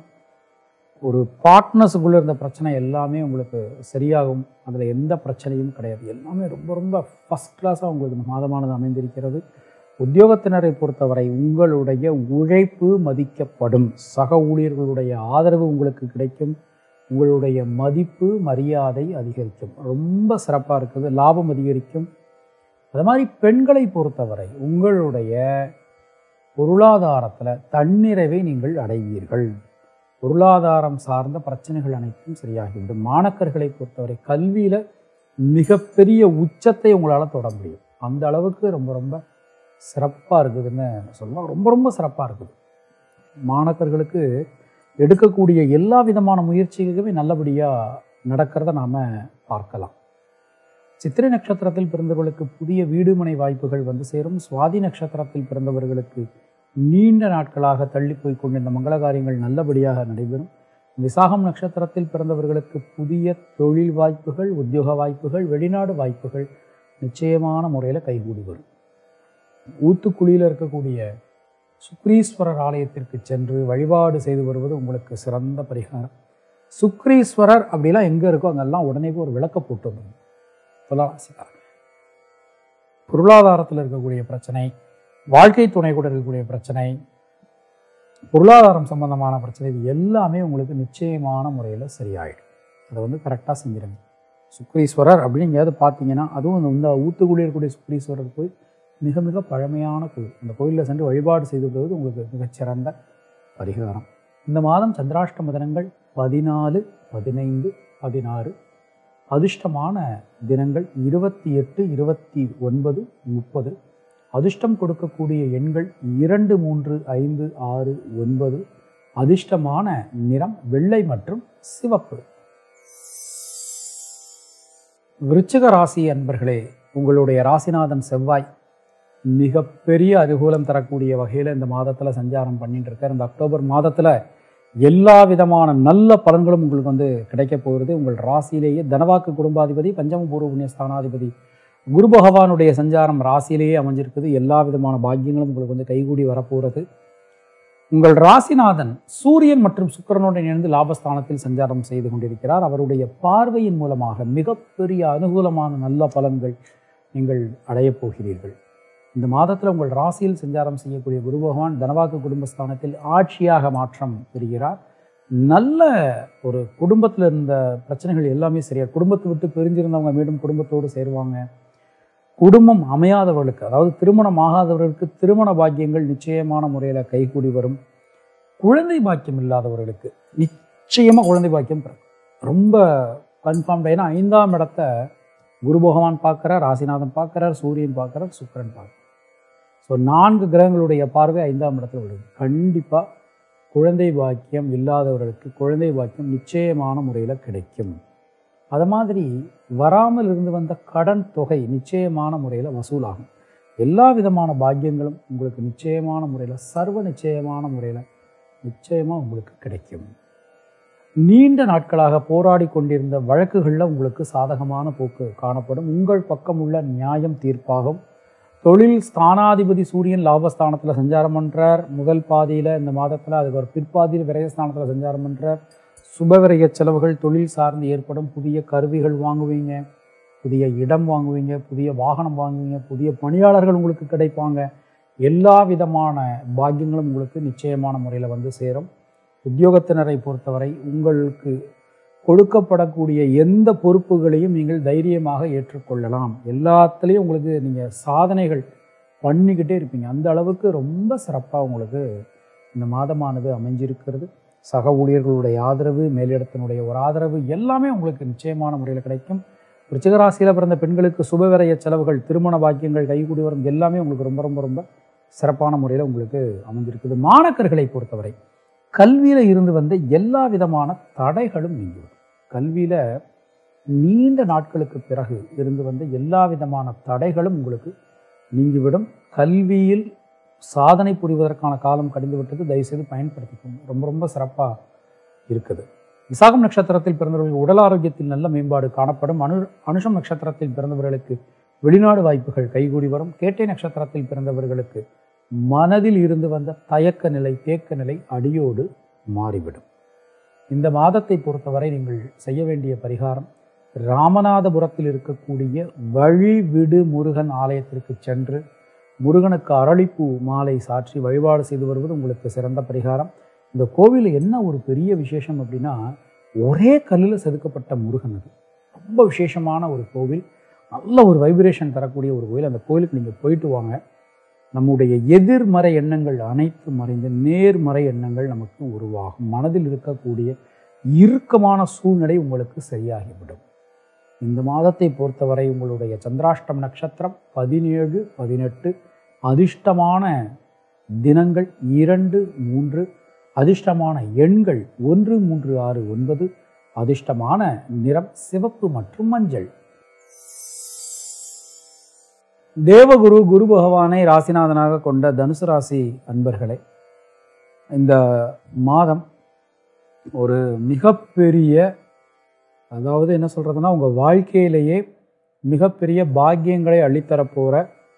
Speaker 2: ஒரு பார்ட்னர்ஸுக்குள்ளே இருந்த பிரச்சனை எல்லாமே உங்களுக்கு சரியாகும். அதில் எந்த பிரச்சனையும் கிடையாது. எல்லாமே ரொம்ப ரொம்ப ஃபஸ்ட் கிளாஸாக உங்களுக்கு இந்த மாதமானது அமைந்திருக்கிறது. உத்தியோகத்தினரை பொறுத்தவரை உங்களுடைய உழைப்பு மதிக்கப்படும். சக ஊழியர்களுடைய ஆதரவு உங்களுக்கு கிடைக்கும். உங்களுடைய மதிப்பு மரியாதை அதிகரிக்கும். ரொம்ப சிறப்பாக இருக்குது. லாபம் அதிகரிக்கும். அது மாதிரி பெண்களை பொறுத்தவரை உங்களுடைய பொருளாதாரத்தில் தன்னிறைவை நீங்கள் அடைவீர்கள். பொருளாதாரம் சார்ந்த பிரச்சனைகள் அனைத்தும் சரியாகிவிடும். மாணக்கர்களை பொறுத்தவரை கல்வியில் மிகப்பெரிய உச்சத்தை உங்களால் தொட முடியும். அந்த அளவுக்கு ரொம்ப ரொம்ப சிறப்பாக இருக்குதுன்னு சொல்லலாம். ரொம்ப ரொம்ப சிறப்பாக இருக்குது. மாணக்கர்களுக்கு எடுக்கக்கூடிய எல்லா விதமான முயற்சிகளுமே நல்லபடியாக நடக்கிறத நாம் பார்க்கலாம். சித்திரை நட்சத்திரத்தில் பிறந்தவர்களுக்கு புதிய வீடுமனை வாய்ப்புகள் வந்து சேரும். சுவாதி நட்சத்திரத்தில் பிறந்தவர்களுக்கு நீண்ட நாட்களாக தள்ளி போய் கொண்டிருந்த மங்கள காரியங்கள் நல்லபடியாக நடைபெறும். விசாகம் நட்சத்திரத்தில் பிறந்தவர்களுக்கு புதிய தொழில் வாய்ப்புகள், உத்தியோக வாய்ப்புகள், வெளிநாடு வாய்ப்புகள் நிச்சயமான முறையில் கைகூடி வரும். ஊத்துக்குழியில் இருக்கக்கூடிய சுக்ரீஸ்வரர் ஆலயத்திற்கு சென்று வழிபாடு செய்து வருவது உங்களுக்கு சிறந்த பரிகாரம். சுக்ரீஸ்வரர் அப்படிலாம் எங்கே இருக்கோ அங்கெல்லாம் உடனே ஒரு விளக்க போட்டு வந்துடும். துளாராசிக்காரங்க பொருளாதாரத்தில் இருக்கக்கூடிய பிரச்சனை, வாழ்க்கை துணை கூட இருக்கக்கூடிய பிரச்சனை, பொருளாதாரம் சம்பந்தமான பிரச்சனை, இது எல்லாமே உங்களுக்கு நிச்சயமான முறையில் சரியாயிடும். அதை வந்து கரெக்டாக செஞ்சிருங்க. சுக்ரீஸ்வரர் அப்படின்னு எங்கேயாவது பார்த்தீங்கன்னா, அதுவும் இந்த ஊத்துக்குழி இருக்கக்கூடிய சுக்ரீஸ்வரர் கோயில் மிக மிக பழமையான கோயில். அந்த கோயிலில் சென்று வழிபாடு செய்து வருவது உங்களுக்கு மிகச்சிறந்த பரிகாரம். இந்த மாதம் சந்திராஷ்டம தினங்கள் பதினாலு, பதினைந்து, பதினாறு. அதிர்ஷ்டமான தினங்கள் இருபத்தி எட்டு, இருபத்தி ஒன்பது, முப்பது. அதிர்ஷ்டம் கொடுக்கக்கூடிய எண்கள் இரண்டு, மூன்று, ஐந்து, ஆறு, ஒன்பது. அதிர்ஷ்டமான நிறம் வெள்ளை மற்றும் சிவப்பு. விருச்சிக ராசி அன்பர்களே, உங்களுடைய ராசிநாதன் செவ்வாய் மிகப்பெரிய அனுகூலம் தரக்கூடிய வகையில் இந்த மாதத்தில் சஞ்சாரம் பண்ணிட்டு இருக்கார். இந்த அக்டோபர் மாதத்தில் எல்லா விதமான நல்ல பலன்களும் உங்களுக்கு வந்து கிடைக்க போகிறது. உங்கள் ராசியிலேயே தனவாக்கு குடும்பாதிபதி, பஞ்சம பூர்வ புண்ணிய ஸ்தானாதிபதி குரு பகவானுடைய சஞ்சாரம் ராசியிலேயே அமைஞ்சிருக்குது. எல்லா விதமான பாக்கியங்களும் உங்களுக்கு வந்து கைகூடி வரப்போகிறது. உங்கள் ராசிநாதன் சூரியன் மற்றும் சுக்கிரனுடன் இணைந்து லாபஸ்தானத்தில் சஞ்சாரம் செய்து கொண்டிருக்கிறார். அவருடைய பார்வையின் மூலமாக மிகப்பெரிய அனுகூலமான நல்ல பலன்கள் நீங்கள் அடையப் போகிறீர்கள். இந்த மாதத்தில் உங்கள் ராசியில் சஞ்சாரம் செய்யக்கூடிய குரு பகவான் தனவாக்கு குடும்பஸ்தானத்தில் ஆட்சியாக மாற்றம் பெறுகிறார். நல்ல ஒரு குடும்பத்தில் இருந்த பிரச்சனைகள் எல்லாமே சரியாக, குடும்பத்தை விட்டு பிரிஞ்சிருந்தவங்க மீண்டும் குடும்பத்தோடு சேருவாங்க. குடும்பம் அமையாதவர்களுக்கு, அதாவது திருமணம் ஆகாதவர்களுக்கு திருமண பாக்கியங்கள் நிச்சயமான முறையில் கைகூடி வரும். குழந்தை பாக்கியம் இல்லாதவர்களுக்கு நிச்சயமாக குழந்தை பாக்கியம் ரொம்ப கன்ஃபார்ம்டு. ஏன்னா ஐந்தாம் இடத்தை குரு பகவான் பார்க்குறார், ராசிநாதன் பார்க்குறார், சூரியன் பார்க்குறார், சுக்கிரன் பார்க்குறார். ஸோ நான்கு கிரகங்களுடைய பார்வை ஐந்தாம் இடத்துல விடுது. கண்டிப்பாக குழந்தை பாக்கியம் இல்லாதவர்களுக்கு குழந்தை பாக்கியம் நிச்சயமான முறையில் கிடைக்கும். அது மாதிரி வராமல் இருந்து வந்த கடன் தொகை நிச்சயமான முறையில் வசூலாகும். எல்லா விதமான பாக்கியங்களும் உங்களுக்கு நிச்சயமான முறையில், சர்வ நிச்சயமான முறையில் நிச்சயமாக உங்களுக்கு கிடைக்கும். நீண்ட நாட்களாக போராடி கொண்டிருந்த வழக்குகளில் உங்களுக்கு சாதகமான போக்கு காணப்படும். உங்கள் பக்கம் உள்ள நியாயம் தீர்ப்பாகும். தொழில் ஸ்தானாதிபதி சூரியன் லாபஸ்தானத்தில் சஞ்சாரம் பண்ணுறார் முதல் பாதியில் இந்த மாதத்தில். அதுக்கு ஒரு பிற்பாதியில் விரயஸ்தானத்தில் சஞ்சாரம் பண்ணுறார். சுபவிரய செலவுகள் தொழில் சார்ந்து ஏற்படும். புதிய கருவிகள் வாங்குவீங்க, புதிய இடம் வாங்குவீங்க, புதிய வாகனம் வாங்குவீங்க, புதிய பணியாளர்கள் உங்களுக்கு கிடைப்பாங்க. எல்லா விதமான பாக்கியங்களும் உங்களுக்கு நிச்சயமான முறையில் வந்து சேரும். உத்தியோகத்தினரை பொறுத்தவரை உங்களுக்கு கொடுக்கப்படக்கூடிய எந்த பொறுப்புகளையும் நீங்கள் தைரியமாக ஏற்றுக்கொள்ளலாம். எல்லாத்துலேயும் உங்களுக்கு நீங்கள் சாதனைகள் பண்ணிக்கிட்டே இருப்பீங்க. அந்த அளவுக்கு ரொம்ப சிறப்பாக உங்களுக்கு இந்த மாதமானது அமைஞ்சிருக்கிறது. சக ஊழியர்களுடைய ஆதரவு, மேலிடத்தினுடைய ஒரு ஆதரவு எல்லாமே உங்களுக்கு நிச்சயமான முறையில் கிடைக்கும். விருச்சிகராசியில் பிறந்த பெண்களுக்கு சுபவிரய செலவுகள், திருமண பாக்கியங்கள் கைகூடி வரும் எல்லாமே உங்களுக்கு ரொம்ப ரொம்ப ரொம்ப சிறப்பான முறையில் உங்களுக்கு அமைஞ்சிருக்குது. மாணக்கர்களை பொறுத்தவரை கல்வியில் இருந்து வந்த எல்லா விதமான தடைகளும் நீங்கிவிடும். கல்வியில் நீண்ட நாட்களுக்கு பிறகு இருந்து வந்த எல்லா விதமான தடைகளும் உங்களுக்கு நீங்கிவிடும். கல்வியில் சாதனை புரிவதற்கான காலம் கடிந்துவிட்டது. தயவுசெய்து பயன்படுத்திக்கோங்க. ரொம்ப ரொம்ப சிறப்பாக இருக்குது. விசாகம் நட்சத்திரத்தில் பிறந்தவர்களுக்கு உடல் ஆரோக்கியத்தில் நல்ல மேம்பாடு காணப்படும். அனு அனுஷம் நட்சத்திரத்தில் பிறந்தவர்களுக்கு வெளிநாடு வாய்ப்புகள் கைகூடி வரும். கேட்டை நட்சத்திரத்தில் பிறந்தவர்களுக்கு மனதில் இருந்து வந்த தயக்க நிலை, தேக்க நிலை அடியோடு மாறிவிடும். இந்த மாதத்தை பொறுத்தவரை நீங்கள் செய்ய வேண்டிய பரிகாரம், ராமநாதபுரத்தில் இருக்கக்கூடிய வழிவிடு முருகன் ஆலயத்திற்கு சென்று முருகனுக்கு அரளிப்பூ மாலை சாற்றி வழிபாடு செய்து வருவது உங்களுக்கு சிறந்த பரிகாரம். இந்த கோவிலில் என்ன ஒரு பெரிய விசேஷம் அப்படின்னா, ஒரே கல்லில் செதுக்கப்பட்ட முருகன். அது ரொம்ப விசேஷமான ஒரு கோவில், நல்ல ஒரு வைப்ரேஷன் தரக்கூடிய ஒரு கோவில். அந்த கோவிலுக்கு நீங்கள் போயிட்டு வாங்க. நம்முடைய எதிர்மறை எண்ணங்கள் அனைத்து மறைந்து நேர்மறை எண்ணங்கள் நமக்கு உருவாகும். மனதில் இருக்கக்கூடிய இறுக்கமான சூழ்நிலை உங்களுக்கு சரியாகிவிடும். இந்த மாதத்தை பொறுத்தவரை உங்களுடைய சந்திராஷ்டம நட்சத்திரம் பதினேழு, பதினெட்டு. அதிர்ஷ்டமான தினங்கள் இரண்டு, மூன்று. அதிர்ஷ்டமான எண்கள் ஒன்று, மூன்று, ஆறு, ஒன்பது. அதிர்ஷ்டமான நிறம் சிவப்பு மற்றும் மஞ்சள். தேவகுரு குரு பகவானை ராசிநாதனாக கொண்ட தனுசு ராசி அன்பர்களே, இந்த மாதம் ஒரு மிகப்பெரிய, அதாவது என்ன சொல்கிறதுனா உங்கள் வாழ்க்கையிலேயே மிகப்பெரிய பாக்கியங்களை அள்ளித்தரப்போகிற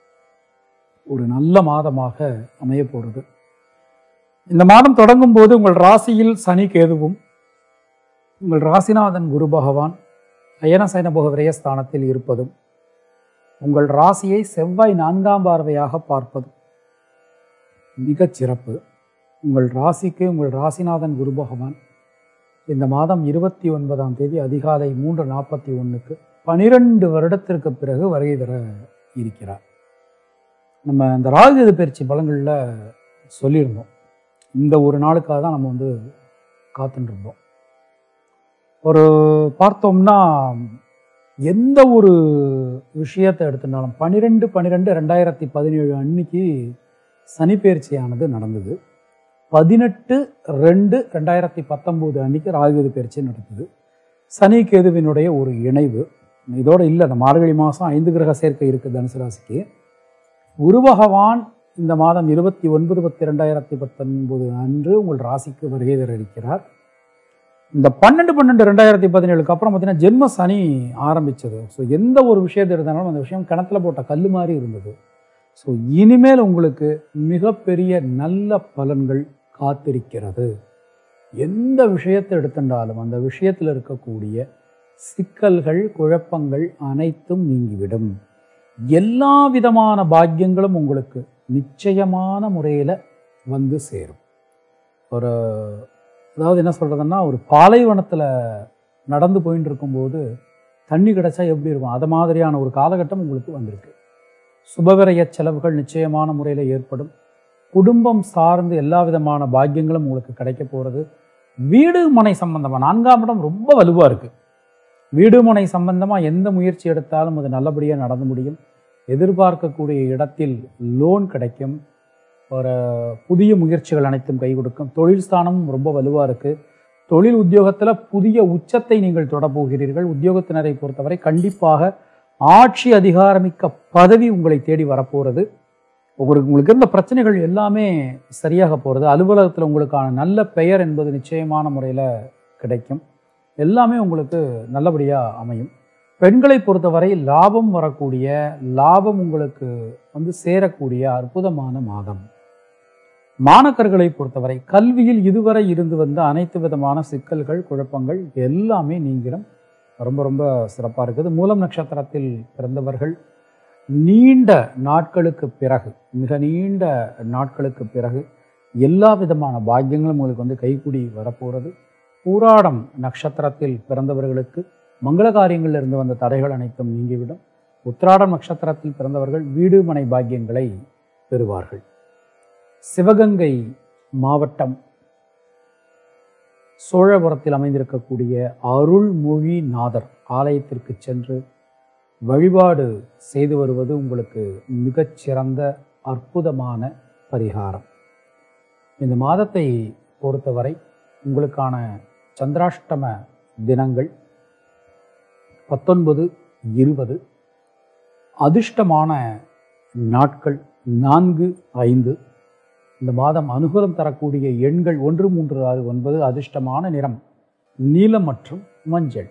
Speaker 2: ஒரு நல்ல மாதமாக அமைய போகிறது. இந்த மாதம் தொடங்கும் போது உங்கள் ராசியில் சனி கேதுவும் உங்கள் ராசிநாதன் குரு பகவான் அயன சைனபோக விரயஸ்தானத்தில் இருப்பதும் உங்கள் ராசியை செவ்வாய் நான்காம் பார்வையாக பார்ப்பதும் மிகச் சிறப்பு. உங்கள் ராசிக்கு உங்கள் ராசிநாதன் குரு பகவான் இந்த மாதம் இருபத்தி ஒன்பதாம் தேதி அதிகாலை மூன்று நாற்பத்தி ஒன்றுக்கு பனிரெண்டு வருடத்திற்கு பிறகு வருகை தர இருக்கிறார். நம்ம இந்த ராகு பயிற்சி பலன்களில் சொல்லியிருந்தோம். இந்த ஒரு நாளுக்காக தான் நம்ம வந்து காத்துட்டு இருந்தோம். ஒரு பார்த்தோம்னா எந்த ஒரு விஷயத்தை எடுத்துட்டாலும் பன்னிரெண்டு பன்னிரெண்டு ரெண்டாயிரத்தி பதினேழு அன்னைக்கு சனி பயிற்சியானது நடந்தது. பதினெட்டு ரெண்டு ரெண்டாயிரத்தி பத்தொம்போது அன்னைக்கு ராகு பயிற்சி நடந்தது. சனி கேதுவினுடைய ஒரு இணைவு இதோடு இல்லை. அந்த மார்கழி மாதம் ஐந்து கிரக சேர்க்கை இருக்குது தனுசு ராசிக்கு. குரு பகவான் இந்த மாதம் இருபத்தி ஒன்பது பத்து ரெண்டாயிரத்தி பத்தொன்பது அன்று உங்கள் ராசிக்கு வருகை தர இருக்கிறார். இந்த பன்னெண்டு பன்னெண்டு ரெண்டாயிரத்தி பதினேழுக்கு அப்புறம் பார்த்தீங்கன்னா ஜென்ம சனி ஆரம்பித்தது. ஸோ எந்த ஒரு விஷயத்தை எடுத்தாலும் அந்த விஷயம் கிணத்துல போட்ட கல் மாதிரி இருந்தது. ஸோ இனிமேல் உங்களுக்கு மிகப்பெரிய நல்ல பலன்கள் காத்திருக்கிறது. எந்த விஷயத்தை எடுத்துட்டாலும் அந்த விஷயத்தில் இருக்கக்கூடிய சிக்கல்கள் குழப்பங்கள் அனைத்தும் நீங்கிவிடும். எல்லா விதமான பாக்கியங்களும் உங்களுக்கு நிச்சயமான முறையில் வந்து சேரும். ஒரு அதாவது என்ன சொல்கிறதுன்னா, ஒரு பாலைவனத்தில் நடந்து போயின்னு இருக்கும்போது தண்ணி கிடச்சா எப்படி இருக்கும், அது மாதிரியான ஒரு காலகட்டம் உங்களுக்கு வந்திருக்கு. சுபவிரய செலவுகள் நிச்சயமான முறையில் ஏற்படும். குடும்பம் சார்ந்து எல்லா விதமான பாக்கியங்களும் உங்களுக்கு கிடைக்க போகிறது. வீடு மனை சம்பந்தமாக நான்காம் இடம் ரொம்ப வலுவாக இருக்குது. வீடு மனை சம்பந்தமாக எந்த முயற்சி எடுத்தாலும் அது நல்லபடியாக நடந்து முடியும். எதிர்பார்க்கக்கூடிய இடத்தில் லோன் கிடைக்கும். ஒரு புதிய முயற்சிகள் அனைத்தும் கை கொடுக்கும். தொழில் ஸ்தானமும் ரொம்ப வலுவாக இருக்குது. தொழில் உத்தியோகத்தில் புதிய உச்சத்தை நீங்கள் தொடப்போகிறீர்கள். உத்தியோகத்தினரை பொறுத்தவரை கண்டிப்பாக ஆட்சி அதிகாரமிக்க பதவி உங்களை தேடி வரப்போகிறது. உங்களுக்கு உங்களுக்கு இருந்த பிரச்சனைகள் எல்லாமே சரியாக போகிறது. அலுவலகத்தில் உங்களுக்கான நல்ல பெயர் என்பது நிச்சயமான முறையில் கிடைக்கும். எல்லாமே உங்களுக்கு நல்லபடியாக அமையும். பெண்களை பொறுத்தவரை லாபம் வரக்கூடிய, லாபம் உங்களுக்கு வந்து சேரக்கூடிய அற்புதமான மாதம். மாணக்கர்களை பொறுத்தவரை கல்வியில் இதுவரை இருந்து வந்த அனைத்து விதமான சிக்கல்கள் குழப்பங்கள் எல்லாமே நீங்கிடும். ரொம்ப ரொம்ப சிறப்பாக இருக்குது. மூலம் நட்சத்திரத்தில் பிறந்தவர்கள் நீண்ட நாட்களுக்கு பிறகு, மிக நீண்ட நாட்களுக்கு பிறகு எல்லா விதமான பாக்கியங்களும் உங்களுக்கு வந்து கைகூடி வரப்போகிறது. பூராடம் நட்சத்திரத்தில் பிறந்தவர்களுக்கு மங்கள காரியங்களில் இருந்து வந்த தடைகள் அனைத்தும் நீங்கிவிடும். உத்திராடம் நட்சத்திரத்தில் பிறந்தவர்கள் வீடு மனை பாக்கியங்களை பெறுவார்கள். சிவகங்கை மாவட்டம் சோழபுரத்தில் அமைந்திருக்கக்கூடிய அருள்மொழி நாதர் ஆலயத்திற்கு சென்று வழிபாடு செய்து வருவது உங்களுக்கு மிகச்சிறந்த அற்புதமான பரிகாரம். இந்த மாதத்தை பொறுத்தவரை உங்களுக்கான சந்திராஷ்டம தினங்கள் பத்தொன்பது இருபது. அதிர்ஷ்டமான நாட்கள் நான்கு ஐந்து. இந்த மாதம் அனுகூலம் தரக்கூடிய எண்கள் ஒன்று மூன்று ஆறு ஒன்பது. அதிர்ஷ்டமான நிறம் நீலம் மற்றும் மஞ்சள்.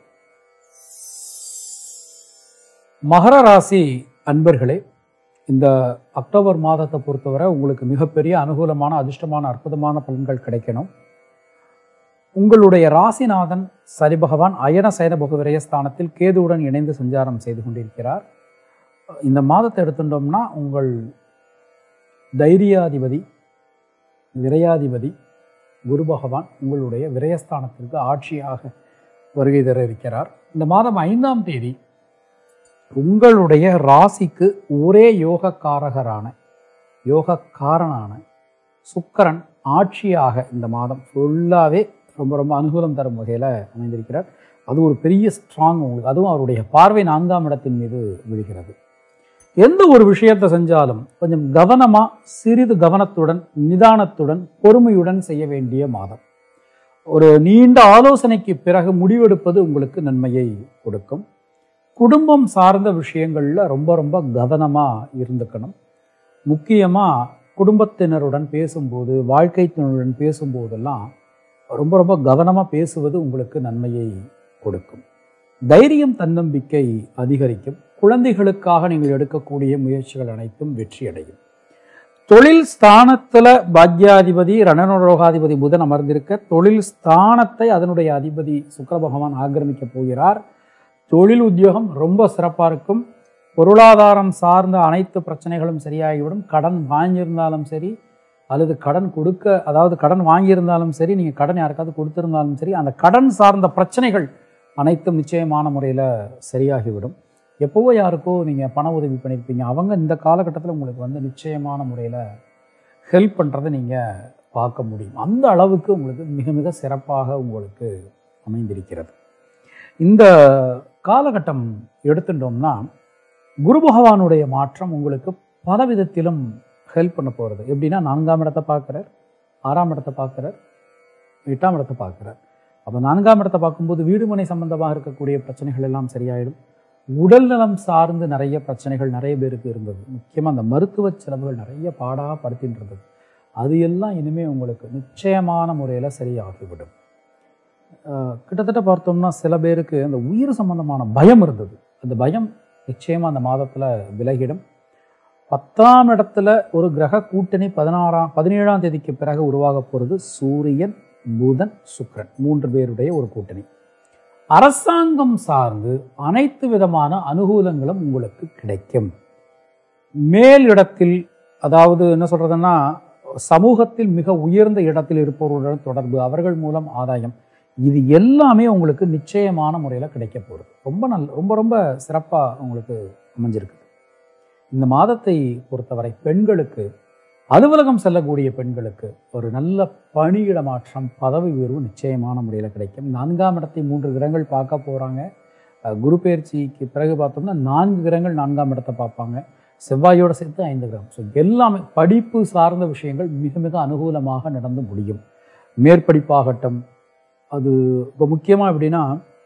Speaker 2: மகர ராசி அன்பர்களே, இந்த அக்டோபர் மாதத்தை பொறுத்தவரை உங்களுக்கு மிகப்பெரிய அனுகூலமான அதிர்ஷ்டமான அற்புதமான பலன்கள் கிடைக்கணும். உங்களுடைய ராசிநாதன் சனி பகவான் அயன சைனபோக விரயஸ்தானத்தில் கேதுவுடன் இணைந்து சஞ்சாரம் செய்து கொண்டிருக்கிறார். இந்த மாதத்தை எடுத்துட்டோம்னா உங்கள் தைரியாதிபதி விரயாதிபதி குரு பகவான் உங்களுடைய விரயஸ்தானத்திற்கு ஆட்சியாக வருகை தர இருக்கிறார். இந்த மாதம் ஐந்தாம் தேதி உங்களுடைய ராசிக்கு ஒரே யோகக்காரகரான யோகக்காரனான சுக்கிரன் ஆட்சியாக இந்த மாதம் ஃபுல்லாகவே ரொம்ப ரொம்ப அனுகூலம் தரும் வகையில் அமைந்திருக்கிறார். அது ஒரு பெரிய ஸ்ட்ராங் உங்களுக்கு. அதுவும் அவருடைய பார்வை நான்காம் இடத்தின் மீது விழுகிறது. எந்த ஒரு விஷயத்தை செஞ்சாலும் கொஞ்சம் கவனமாக, சிறிது கவனத்துடன், நிதானத்துடன், பொறுமையுடன் செய்ய வேண்டிய மாதம். ஒரு நீண்ட ஆலோசனைக்கு பிறகு முடிவெடுப்பது உங்களுக்கு நன்மையை கொடுக்கும். குடும்பம் சார்ந்த விஷயங்களில் ரொம்ப ரொம்ப கவனமாக இருந்துக்கணும். முக்கியமாக குடும்பத்தினருடன் பேசும்போது, வாழ்க்கை துணையுடன் பேசும்போதெல்லாம் ரொம்ப ரொம்ப கவனமாக பேசுவது உங்களுக்கு நன்மையை கொடுக்கும். தைரியம் தன்னம்பிக்கை அதிகரிக்கும். குழந்தைகளுக்காக நீங்கள் எடுக்கக்கூடிய முயற்சிகள் அனைத்தும் வெற்றியடையும். தொழில் ஸ்தானத்தில் பாக்யாதிபதி ரணரோகாதிபதி புதன் அமர்ந்திருக்க தொழில் ஸ்தானத்தை அதனுடைய அதிபதி சுக்கிர பகவான் ஆக்கிரமிக்க போகிறார். தொழில் உத்தியோகம் ரொம்ப சிறப்பாக இருக்கும். பொருளாதாரம் சார்ந்த அனைத்து பிரச்சனைகளும் சரியாகிவிடும். கடன் வாங்கியிருந்தாலும் சரி அல்லது கடன் கொடுக்க அதாவது கடன் வாங்கியிருந்தாலும் சரி, நீங்கள் கடன் யாருக்காவது கொடுத்திருந்தாலும் சரி, அந்த கடன் சார்ந்த பிரச்சனைகள் அனைத்தும் நிச்சயமான முறையில் சரியாகிவிடும். எப்போவோ யாருக்கோ நீங்கள் பண உதவி பண்ணியிருப்பீங்க, அவங்க இந்த காலகட்டத்தில் உங்களுக்கு வந்து நிச்சயமான முறையில் ஹெல்ப் பண்ணுறதை நீங்கள் பார்க்க முடியும். அந்த அளவுக்கு உங்களுக்கு மிக மிக சிறப்பாக உங்களுக்கு அமைந்திருக்கிறது. இந்த காலகட்டம் எடுத்துட்டோம்னா குரு பகவானுடைய மாற்றம் உங்களுக்கு பல விதத்திலும் ஹெல்ப் பண்ண போகிறது. எப்படின்னா, நான்காம் இடத்தை பார்க்குறார், ஆறாம் இடத்தை பார்க்குறார், எட்டாம் இடத்தை பார்க்குறார். அப்போ நான்காம் இடத்தை பார்க்கும்போது வீடுமனை சம்பந்தமாக இருக்கக்கூடிய பிரச்சனைகள் எல்லாம் சரியாயிடும். உடல் நலம் சார்ந்து நிறைய பிரச்சனைகள் நிறைய பேருக்கு இருந்தது. முக்கியமாக அந்த மருத்துவ செலவுகள் நிறைய பாடாக படுத்தின்னு இருந்தது. அது எல்லாம் இனிமேல் உங்களுக்கு நிச்சயமான முறையில் சரியாகிவிடும். கிட்டத்தட்ட பார்த்தோம்னா சில பேருக்கு அந்த உயிர் சம்பந்தமான பயம் இருந்தது. அந்த பயம் நிச்சயமாக அந்த மாதத்தில் விலகிடும். பத்தாம் இடத்துல ஒரு கிரக கூட்டணி பதினாறாம் பதினேழாம் தேதிக்கு பிறகு உருவாக போகிறது. சூரியன், புதன், சுக்கிரன் மூன்று பேருடைய ஒரு கூட்டணி. அரசாங்கம் சார்ந்து அனைத்து விதமான அனுகூலங்களும் உங்களுக்கு கிடைக்கும். மேல் இடத்தில், அதாவது என்ன சொல்றதுன்னா, சமூகத்தில் மிக உயர்ந்த இடத்தில் இருப்பவர்களுடன் தொடர்பு, அவர்கள் மூலம் ஆதாயம், இது எல்லாமே உங்களுக்கு நிச்சயமான முறையில் கிடைக்க போகிறது. ரொம்ப நல்ல ரொம்ப ரொம்ப சிறப்பாக உங்களுக்கு அமைஞ்சிருக்கு. இந்த மாதத்தை பொறுத்தவரை பெண்களுக்கு, அலுவலகம் செல்லக்கூடிய பெண்களுக்கு ஒரு நல்ல பணியிட மாற்றம், பதவி உயர்வு நிச்சயமான முறையில் கிடைக்கும். நான்காம் இடத்தை மூன்று கிரகங்கள் பார்க்க போகிறாங்க. குரு பயிற்சிக்கு பிறகு பார்த்தோம்னா நான்கு கிரகங்கள் நான்காம் இடத்தை பார்ப்பாங்க. செவ்வாயோடு சேர்த்து ஐந்து கிரகம். ஸோ எல்லாமே படிப்பு சார்ந்த விஷயங்கள் மிக மிக அனுகூலமாக நடந்து முடியும். மேற்படிப்பாகட்டும், அது இப்போ முக்கியமாக எப்படின்னா,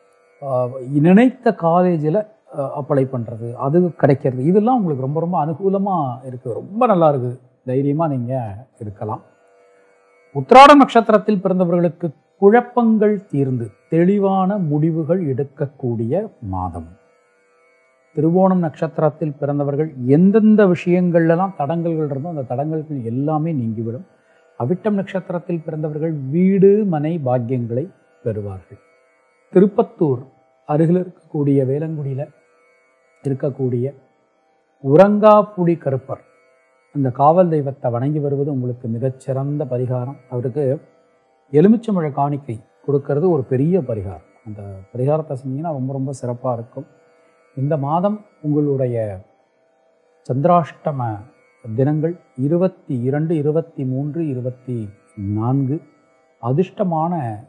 Speaker 2: நினைத்த காலேஜில் அப்ளை பண்ணுறது, அது கிடைக்கிறது, இதெல்லாம் உங்களுக்கு ரொம்ப ரொம்ப அனுகூலமாக இருக்குது. ரொம்ப நல்லா இருக்குது. தைரியமாக நீங்கள் இருக்கலாம். உத்திராட நட்சத்திரத்தில் பிறந்தவர்களுக்கு குழப்பங்கள் தீர்ந்து தெளிவான முடிவுகள் எடுக்கக்கூடிய மாதம். திருவோணம் நட்சத்திரத்தில் பிறந்தவர்கள் எந்தெந்த விஷயங்கள்லாம் தடங்கல்கள் இருந்தோ அந்த தடங்கல்கள் எல்லாமே நீங்கிவிடும். அவிட்டம் நட்சத்திரத்தில் பிறந்தவர்கள் வீடு மனை பாக்கியங்களை பெறுவார்கள். திருப்பத்தூர் அருகில் இருக்கக்கூடிய வேலங்குடியில் இருக்கக்கூடிய உரங்காப்புடி கருப்பர், அந்த காவல் தெய்வத்தை வணங்கி வருவது உங்களுக்கு மிகச்சிறந்த பரிகாரம். அவருக்கு எலுமிச்சம்பழ காணிக்கை கொடுக்கறது ஒரு பெரிய பரிகாரம். அந்த பரிகாரத்தை செஞ்சீங்கன்னா ரொம்ப ரொம்ப சிறப்பாக இருக்கும். இந்த மாதம் உங்களுடைய சந்திராஷ்டம தினங்கள் இருபத்தி இரண்டு இருபத்தி மூன்று இருபத்தி நான்கு. அதிர்ஷ்டமான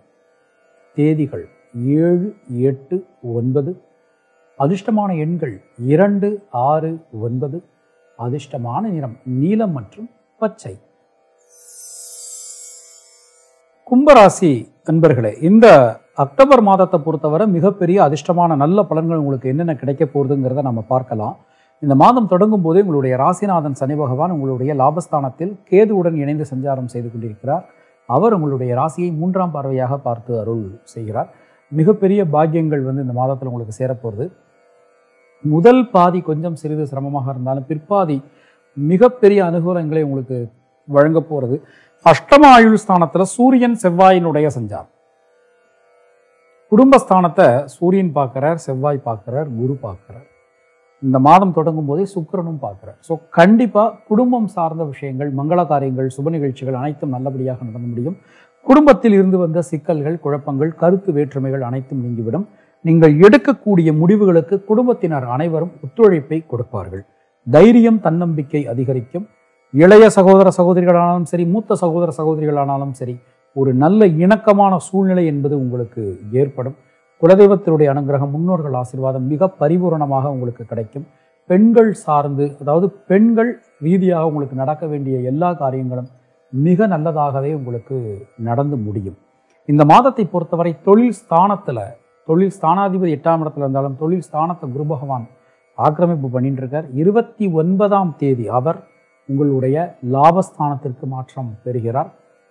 Speaker 2: தேதிகள் ஏழு எட்டு ஒன்பது. அதிர்ஷ்டமான எண்கள் இரண்டு ஆறு ஒன்பது. அதிர்ஷ்டமான நிறம் நீலம் மற்றும் பச்சை. கும்பராசி அன்பர்களே, இந்த அக்டோபர் மாதத்தை பொறுத்தவரை மிகப்பெரிய அதிர்ஷ்டமான நல்ல பலன்கள் உங்களுக்கு என்னென்ன கிடைக்க போகுதுங்கிறத நம்ம பார்க்கலாம். இந்த மாதம் தொடங்கும் போதே உங்களுடைய ராசிநாதன் சனி பகவான் உங்களுடைய லாபஸ்தானத்தில் கேதுவுடன் இணைந்து சஞ்சாரம் செய்து கொண்டிருக்கிறார். அவர் உங்களுடைய ராசியை மூன்றாம் பார்வையாக பார்த்து அருள் செய்கிறார். மிகப்பெரிய பாக்கியங்கள் வந்து இந்த மாதத்தில் உங்களுக்கு சேரப்போகிறது. முதல் பாதி கொஞ்சம் சிறிது சிரமமாக இருந்தாலும் பிற்பாதி மிகப்பெரிய அனுகூலங்களை உங்களுக்கு வழங்க போகிறது. அஷ்டம ஆயுள் ஸ்தானத்தில் சூரியன் செவ்வாயினுடைய சஞ்சாரம். குடும்பஸ்தானத்தை சூரியன் பார்க்கிறார், செவ்வாய் பார்க்கிறார், குரு பார்க்கிறார். இந்த மாதம் தொடங்கும் போதே சுக்கிரனும் பார்க்கிறார். ஸோ கண்டிப்பாக குடும்பம் சார்ந்த விஷயங்கள், மங்கள காரியங்கள், சுப நிகழ்ச்சிகள் அனைத்தும் நல்லபடியாக நடந்து முடியும். குடும்பத்தில் இருந்து வந்த சிக்கல்கள், குழப்பங்கள், கருத்து வேற்றுமைகள் அனைத்தும் நீங்கிவிடும். நீங்கள் எடுக்கக்கூடிய முடிவுகளுக்கு குடும்பத்தினர் அனைவரும் ஒத்துழைப்பை கொடுப்பார்கள். தைரியம் தன்னம்பிக்கை அதிகரிக்கும். இளைய சகோதர சகோதரிகளானாலும் சரி, மூத்த சகோதர சகோதரிகளானாலும் சரி, ஒரு நல்ல இணக்கமான சூழ்நிலை என்பது உங்களுக்கு ஏற்படும். குலதெய்வத்தினுடைய அனுகிரகம், முன்னோர்கள் ஆசீர்வாதம் மிக பரிபூரணமாக உங்களுக்கு கிடைக்கும். பெண்கள் சார்ந்து, அதாவது பெண்கள் ரீதியாக உங்களுக்கு நடக்க வேண்டிய எல்லா காரியங்களும் மிக நல்லதாகவே உங்களுக்கு நடந்து முடியும். இந்த மாதத்தை பொறுத்தவரை தொழில் ஸ்தானத்தில், தொழில் ஸ்தானாதிபதி எட்டாம் இடத்துல இருந்தாலும் தொழில் ஸ்தானத்தை குரு பகவான் ஆக்கிரமிப்பு பண்ணிட்டு இருக்கார். இருபத்தி ஒன்பதாம் தேதி அவர் உங்களுடைய லாபஸ்தானத்திற்கு மாற்றம் பெறுகிறார்.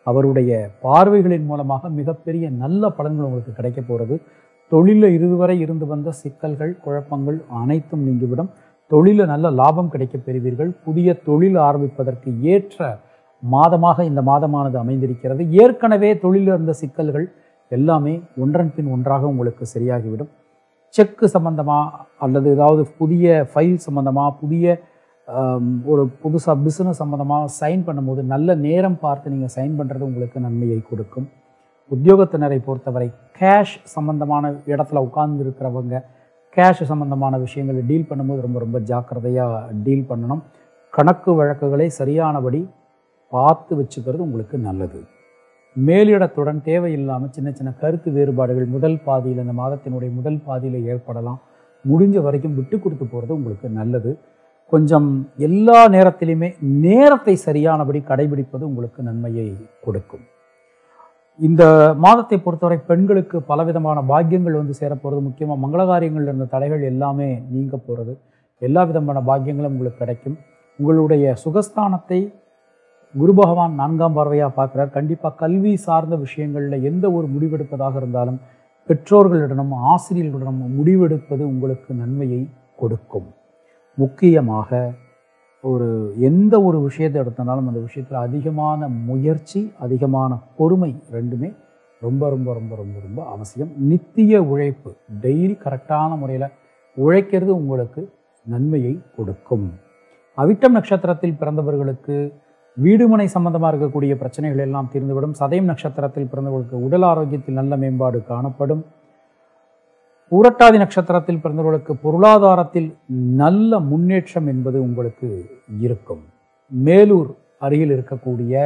Speaker 2: அவருடைய பார்வைகளின் மூலமாக மிகப்பெரிய நல்ல பலன்கள் உங்களுக்கு கிடைக்க போகிறது. தொழிலில் இதுவரை இருந்து வந்த சிக்கல்கள், குழப்பங்கள் அனைத்தும் நீங்கிவிடும். தொழிலில் நல்ல லாபம் கிடைக்கப் பெறுவீர்கள். புதிய தொழில் ஆரம்பிப்பதற்கு ஏற்ற மாதமாக இந்த மாதமானது அமைந்திருக்கிறது. ஏற்கனவே தொழிலில் இருந்த சிக்கல்கள் எல்லாமே ஒன்றன் பின் ஒன்றாக உங்களுக்கு சரியாகிவிடும். செக்கு சம்பந்தமாக அல்லது ஏதாவது புதிய ஃபைல் சம்பந்தமாக, புதிய ஒரு புதுசாக பிஸ்னஸ் சம்பந்தமாக சைன் பண்ணும்போது நல்ல நேரம் பார்த்து நீங்கள் சைன் பண்ணுறது உங்களுக்கு நன்மையை கொடுக்கும். உத்தியோகத்தினரை பொறுத்தவரை கேஷ் சம்பந்தமான இடத்துல உட்கார்ந்து இருக்கிறவங்க கேஷ் சம்பந்தமான விஷயங்களை டீல் பண்ணும்போது ரொம்ப ரொம்ப ஜாக்கிரதையாக டீல் பண்ணணும். கணக்கு வழக்குகளை சரியானபடி பார்த்து வச்சுக்கிறது உங்களுக்கு நல்லது. மேலிடத்துடன் தேவையில்லாமல் சின்ன சின்ன கருத்து வேறுபாடுகள் முதல் பாதியில், இந்த மாதத்தினுடைய முதல் பாதியில் ஏற்படலாம். முடிஞ்ச வரைக்கும் விட்டு கொடுத்து போகிறது உங்களுக்கு நல்லது. கொஞ்சம் எல்லா நேரத்திலையுமே நேரத்தை சரியானபடி கடைபிடிப்பது உங்களுக்கு நன்மையை கொடுக்கும். இந்த மாதத்தை பொறுத்தவரை பெண்களுக்கு பலவிதமான பாக்கியங்கள் வந்து சேரப்போகிறது. முக்கியமாக மங்களகாரியங்கள் இருந்த தடைகள் எல்லாமே நீங்க போகிறது. எல்லா விதமான பாக்கியங்களும் உங்களுக்கு கிடைக்கும். உங்களுடைய சுகஸ்தானத்தை குரு பகவான் நான்காம் பார்வையாக பார்க்குறார். கண்டிப்பாக கல்வி சார்ந்த விஷயங்களில் எந்த ஒரு முடிவெடுப்பதாக இருந்தாலும் பெற்றோர்களிடனும் ஆசிரியர்களிடனும் முடிவெடுப்பது உங்களுக்கு நன்மையை கொடுக்கும். முக்கியமாக ஒரு எந்த ஒரு விஷயத்தை எடுத்தனாலும் அந்த விஷயத்தில் அதிகமான முயற்சி, அதிகமான பொறுமை ரெண்டுமே ரொம்ப ரொம்ப ரொம்ப ரொம்ப ரொம்ப அவசியம். நித்திய உழைப்பு, டெய்லி கரெக்டான முறையில் உழைக்கிறது உங்களுக்கு நன்மையை கொடுக்கும். அவிட்டம் நட்சத்திரத்தில் பிறந்தவர்களுக்கு வீடுமனை சம்பந்தமாக இருக்கக்கூடிய பிரச்சனைகள் எல்லாம் தீர்ந்துவிடும். சதயம் நட்சத்திரத்தில் பிறந்தவர்களுக்கு உடல் ஆரோக்கியத்தில் நல்ல மேம்பாடு காணப்படும். பூரட்டாதி நட்சத்திரத்தில் பிறந்தவர்களுக்கு பொருளாதாரத்தில் நல்ல முன்னேற்றம் என்பது உங்களுக்கு இருக்கும். மேலூர் அருகில் இருக்கக்கூடிய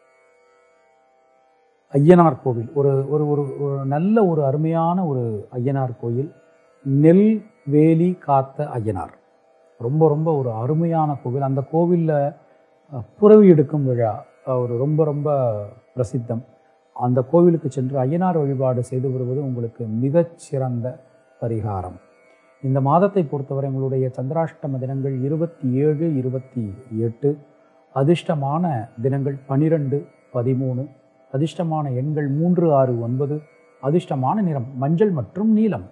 Speaker 2: ஐயனார் கோவில் ஒரு ஒரு ஒரு நல்ல ஒரு அருமையான ஒரு ஐயனார் கோயில், நெல் வேலி காத்த ஐயனார், ரொம்ப ரொம்ப ஒரு அருமையான கோவில். அந்த கோவிலில் புறவி எடுக்கும் விழா ஒரு ரொம்ப ரொம்ப பிரசித்தம். அந்த கோவிலுக்கு சென்று ஐயனார் வழிபாடு செய்து வருவது உங்களுக்கு மிகச்சிறந்த பரிகாரம். இந்த மாதத்தை பொறுத்தவரை உங்களுடைய சந்திராஷ்டம தினங்கள் இருபத்தி ஏழு இருபத்தி எட்டு, அதிர்ஷ்டமான தினங்கள் பனிரெண்டு பதிமூணு, அதிர்ஷ்டமான எண்கள் மூன்று ஆறு ஒன்பது, அதிர்ஷ்டமான நிறம் மஞ்சள் மற்றும் நீலம்.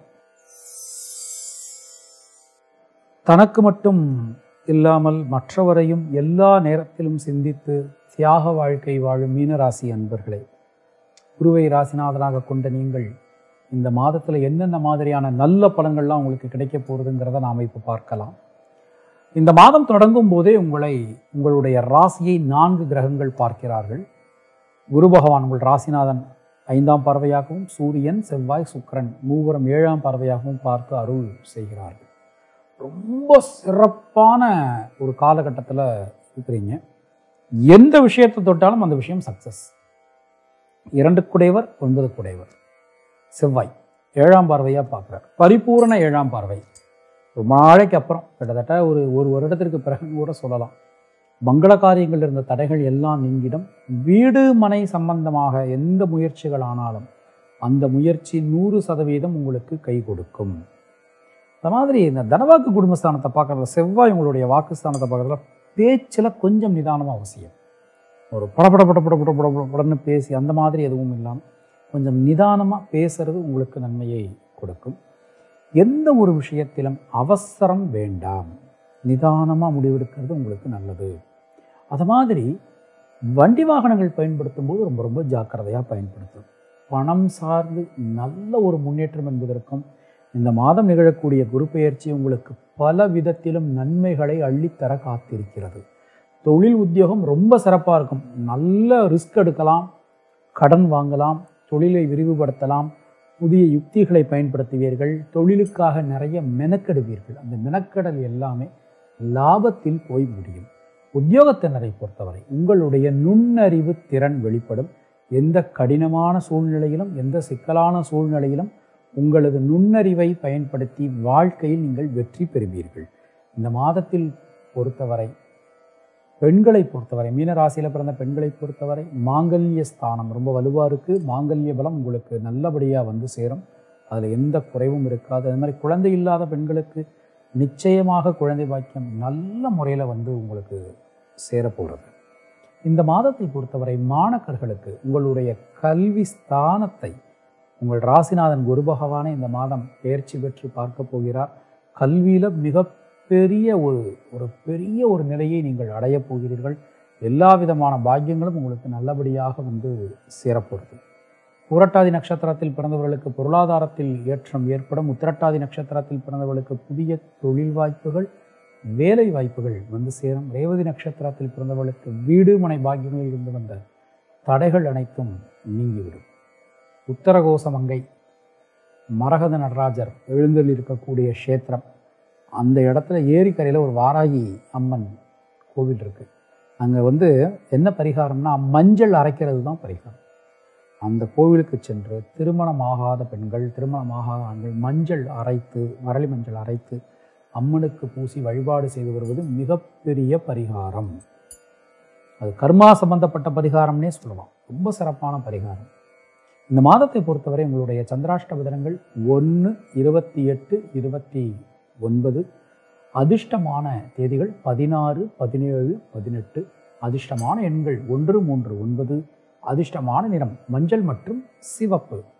Speaker 2: தனக்கு மட்டும் இல்லாமல் மற்றவரையும் எல்லா நேரத்திலும் சிந்தித்து தியாக வாழ்க்கை வாழும் மீனராசி அன்பர்களே, குருவை ராசிநாதனாக கொண்ட நீங்கள் இந்த மாதத்தில் என்னென்ன மாதிரியான நல்ல பலன்கள்லாம் உங்களுக்கு கிடைக்க போகிறதுங்கிறத நாம் இப்போ பார்க்கலாம். இந்த மாதம் தொடங்கும் போதே உங்களை உங்களுடைய ராசியை நான்கு கிரகங்கள் பார்க்கிறார்கள். குரு பகவான் உங்கள் ராசிநாதன் ஐந்தாம் பார்வையாகவும், சூரியன் செவ்வாய் சுக்கிரன் மூவரும் ஏழாம் பார்வையாகவும் பார்த்து அருள் செய்கிறார்கள். ரொம்ப சிறப்பான ஒரு காலகட்டத்தில் இருக்கிறீங்க. எந்த விஷயத்தை தொட்டாலும் அந்த விஷயம் சக்சஸ். இரண்டு குடைவர் ஒன்பது குடைவர் செவ்வாய் ஏழாம் பார்வையாக பார்க்குறார். பரிபூரண ஏழாம் பார்வை. ரொம்ப நாளைக்கு அப்புறம் கிட்டத்தட்ட ஒரு ஒரு வருடத்திற்கு பிறகு கூட சொல்லலாம், மங்கள காரியங்கள் இருந்த தடைகள் எல்லாம் நீங்கிடும். வீடு மனை சம்பந்தமாக எந்த முயற்சிகள் ஆனாலும் அந்த முயற்சி நூறு சதவீதம் உங்களுக்கு கை கொடுக்கும். அந்த மாதிரி இந்த தனவாக்கு குடும்பஸ்தானத்தை பார்க்குறதுல, செவ்வாய் உங்களுடைய வாக்குஸ்தானத்தை பார்க்குறதுல பேச்சில் கொஞ்சம் நிதானமாக அவசியம். ஒரு படப்பட பட பட பட பட படன்னு பேசி அந்த மாதிரி எதுவும் இல்லாமல் கொஞ்சம் நிதானமாக பேசுறது உங்களுக்கு நன்மையை கொடுக்கும். எந்த ஒரு விஷயத்திலும் அவசரம் வேண்டாம், நிதானமாக முடிவெடுக்கிறது உங்களுக்கு நல்லது. அது மாதிரி வண்டி வாகனங்கள் பயன்படுத்தும் போது ரொம்ப ரொம்ப ஜாக்கிரதையாக பயன்படுத்தும். பணம் சார்ந்து நல்ல ஒரு முன்னேற்றம் என்பதற்கும் இந்த மாதம் நிகழக்கூடிய குரு பெயர்ச்சி உங்களுக்கு பல விதத்திலும் நன்மைகளை அள்ளித்தர காத்திருக்கிறது. தொழில் உத்தியோகம் ரொம்ப சிறப்பாக இருக்கும். நல்ல ரிஸ்க் எடுக்கலாம், கடன் வாங்கலாம், தொழிலை விரிவுபடுத்தலாம், புதிய யுக்திகளை பயன்படுத்துவீர்கள், தொழிலுக்காக நிறைய மெனக்கெடுவீர்கள். அந்த மெனக்கெடல் எல்லாமே லாபத்தில் போய் முடியும். உத்தியோகத்தினரை பொறுத்தவரை உங்களுடைய நுண்ணறிவு திறன் வெளிப்படும். எந்த கடினமான சூழ்நிலையிலும் எந்த சிக்கலான சூழ்நிலையிலும் உங்களது நுண்ணறிவை பயன்படுத்தி வாழ்க்கையில் நீங்கள் வெற்றி பெறுவீர்கள். இந்த மாதத்தில் பொறுத்தவரை பெண்களை பொறுத்தவரை, மீனராசியில் பிறந்த பெண்களை பொறுத்தவரை மாங்கல்ய ஸ்தானம் ரொம்ப வலுவாக இருக்குது. மாங்கல்ய பலம் உங்களுக்கு நல்லபடியாக வந்து சேரும். அதில் எந்த குறைவும் இருக்காது. அது மாதிரி குழந்தை இல்லாத பெண்களுக்கு நிச்சயமாக குழந்தை பாக்கியம் நல்ல முறையில் வந்து உங்களுக்கு சேரப்போகிறது. இந்த மாதத்தை பொறுத்தவரை மாணக்கர்களுக்கு உங்களுடைய கல்வி ஸ்தானத்தை உங்கள் ராசிநாதன் குரு பகவானை இந்த மாதம் பயிற்சி பெற்று பார்க்க போகிறார். கல்வியில் மிகப்பெரிய ஒரு ஒரு பெரிய ஒரு நிலையை நீங்கள் அடையப் போகிறீர்கள். எல்லா விதமான பாக்கியங்களும் உங்களுக்கு நல்லபடியாக வந்து சேரப்போகிறது. பூரட்டாதி நட்சத்திரத்தில் பிறந்தவர்களுக்கு பொருளாதாரத்தில் ஏற்றம் ஏற்படும். உத்திரட்டாதி நட்சத்திரத்தில் பிறந்தவர்களுக்கு புதிய தொழில் வாய்ப்புகள், வேலை வாய்ப்புகள் வந்து சேரும். ரேவதி நட்சத்திரத்தில் பிறந்தவர்களுக்கு வீடு மனை பாக்கியங்களில் இருந்து வந்த தடைகள் அனைத்தும் நீங்கிவிடும். உத்தரகோசமங்கை மரகத நடராஜர் எழுந்தல் இருக்கக்கூடிய க்ஷேத்திரம், அந்த இடத்துல ஏரிக்கரையில் ஒரு வாராகி அம்மன் கோவில் இருக்குது. அங்கே வந்து என்ன பரிகாரம்னா மஞ்சள் அரைக்கிறது தான் பரிகாரம். அந்த கோவிலுக்கு சென்று திருமணமாகாத பெண்கள், திருமணமாகாத ஆண்கள் மஞ்சள் அரைத்து, மரளி மஞ்சள் அரைத்து அம்மனுக்கு பூசி வழிபாடு செய்து வருவது மிகப்பெரிய பரிகாரம். அது கர்மா சம்பந்தப்பட்ட பரிகாரம்னே சொல்லலாம். ரொம்ப சிறப்பான பரிகாரம். இந்த மாதத்தை பொறுத்தவரை உங்களுடைய சந்திராஷ்டம தினங்கள் ஒன்று, இருபத்தி எட்டு, இருபத்தி ஒன்பது. அதிர்ஷ்டமான தேதிகள் பதினாறு, பதினேழு, பதினெட்டு. அதிர்ஷ்டமான எண்கள் ஒன்று, மூன்று, ஒன்பது. அதிர்ஷ்டமான நிறம் மஞ்சள் மற்றும் சிவப்பு.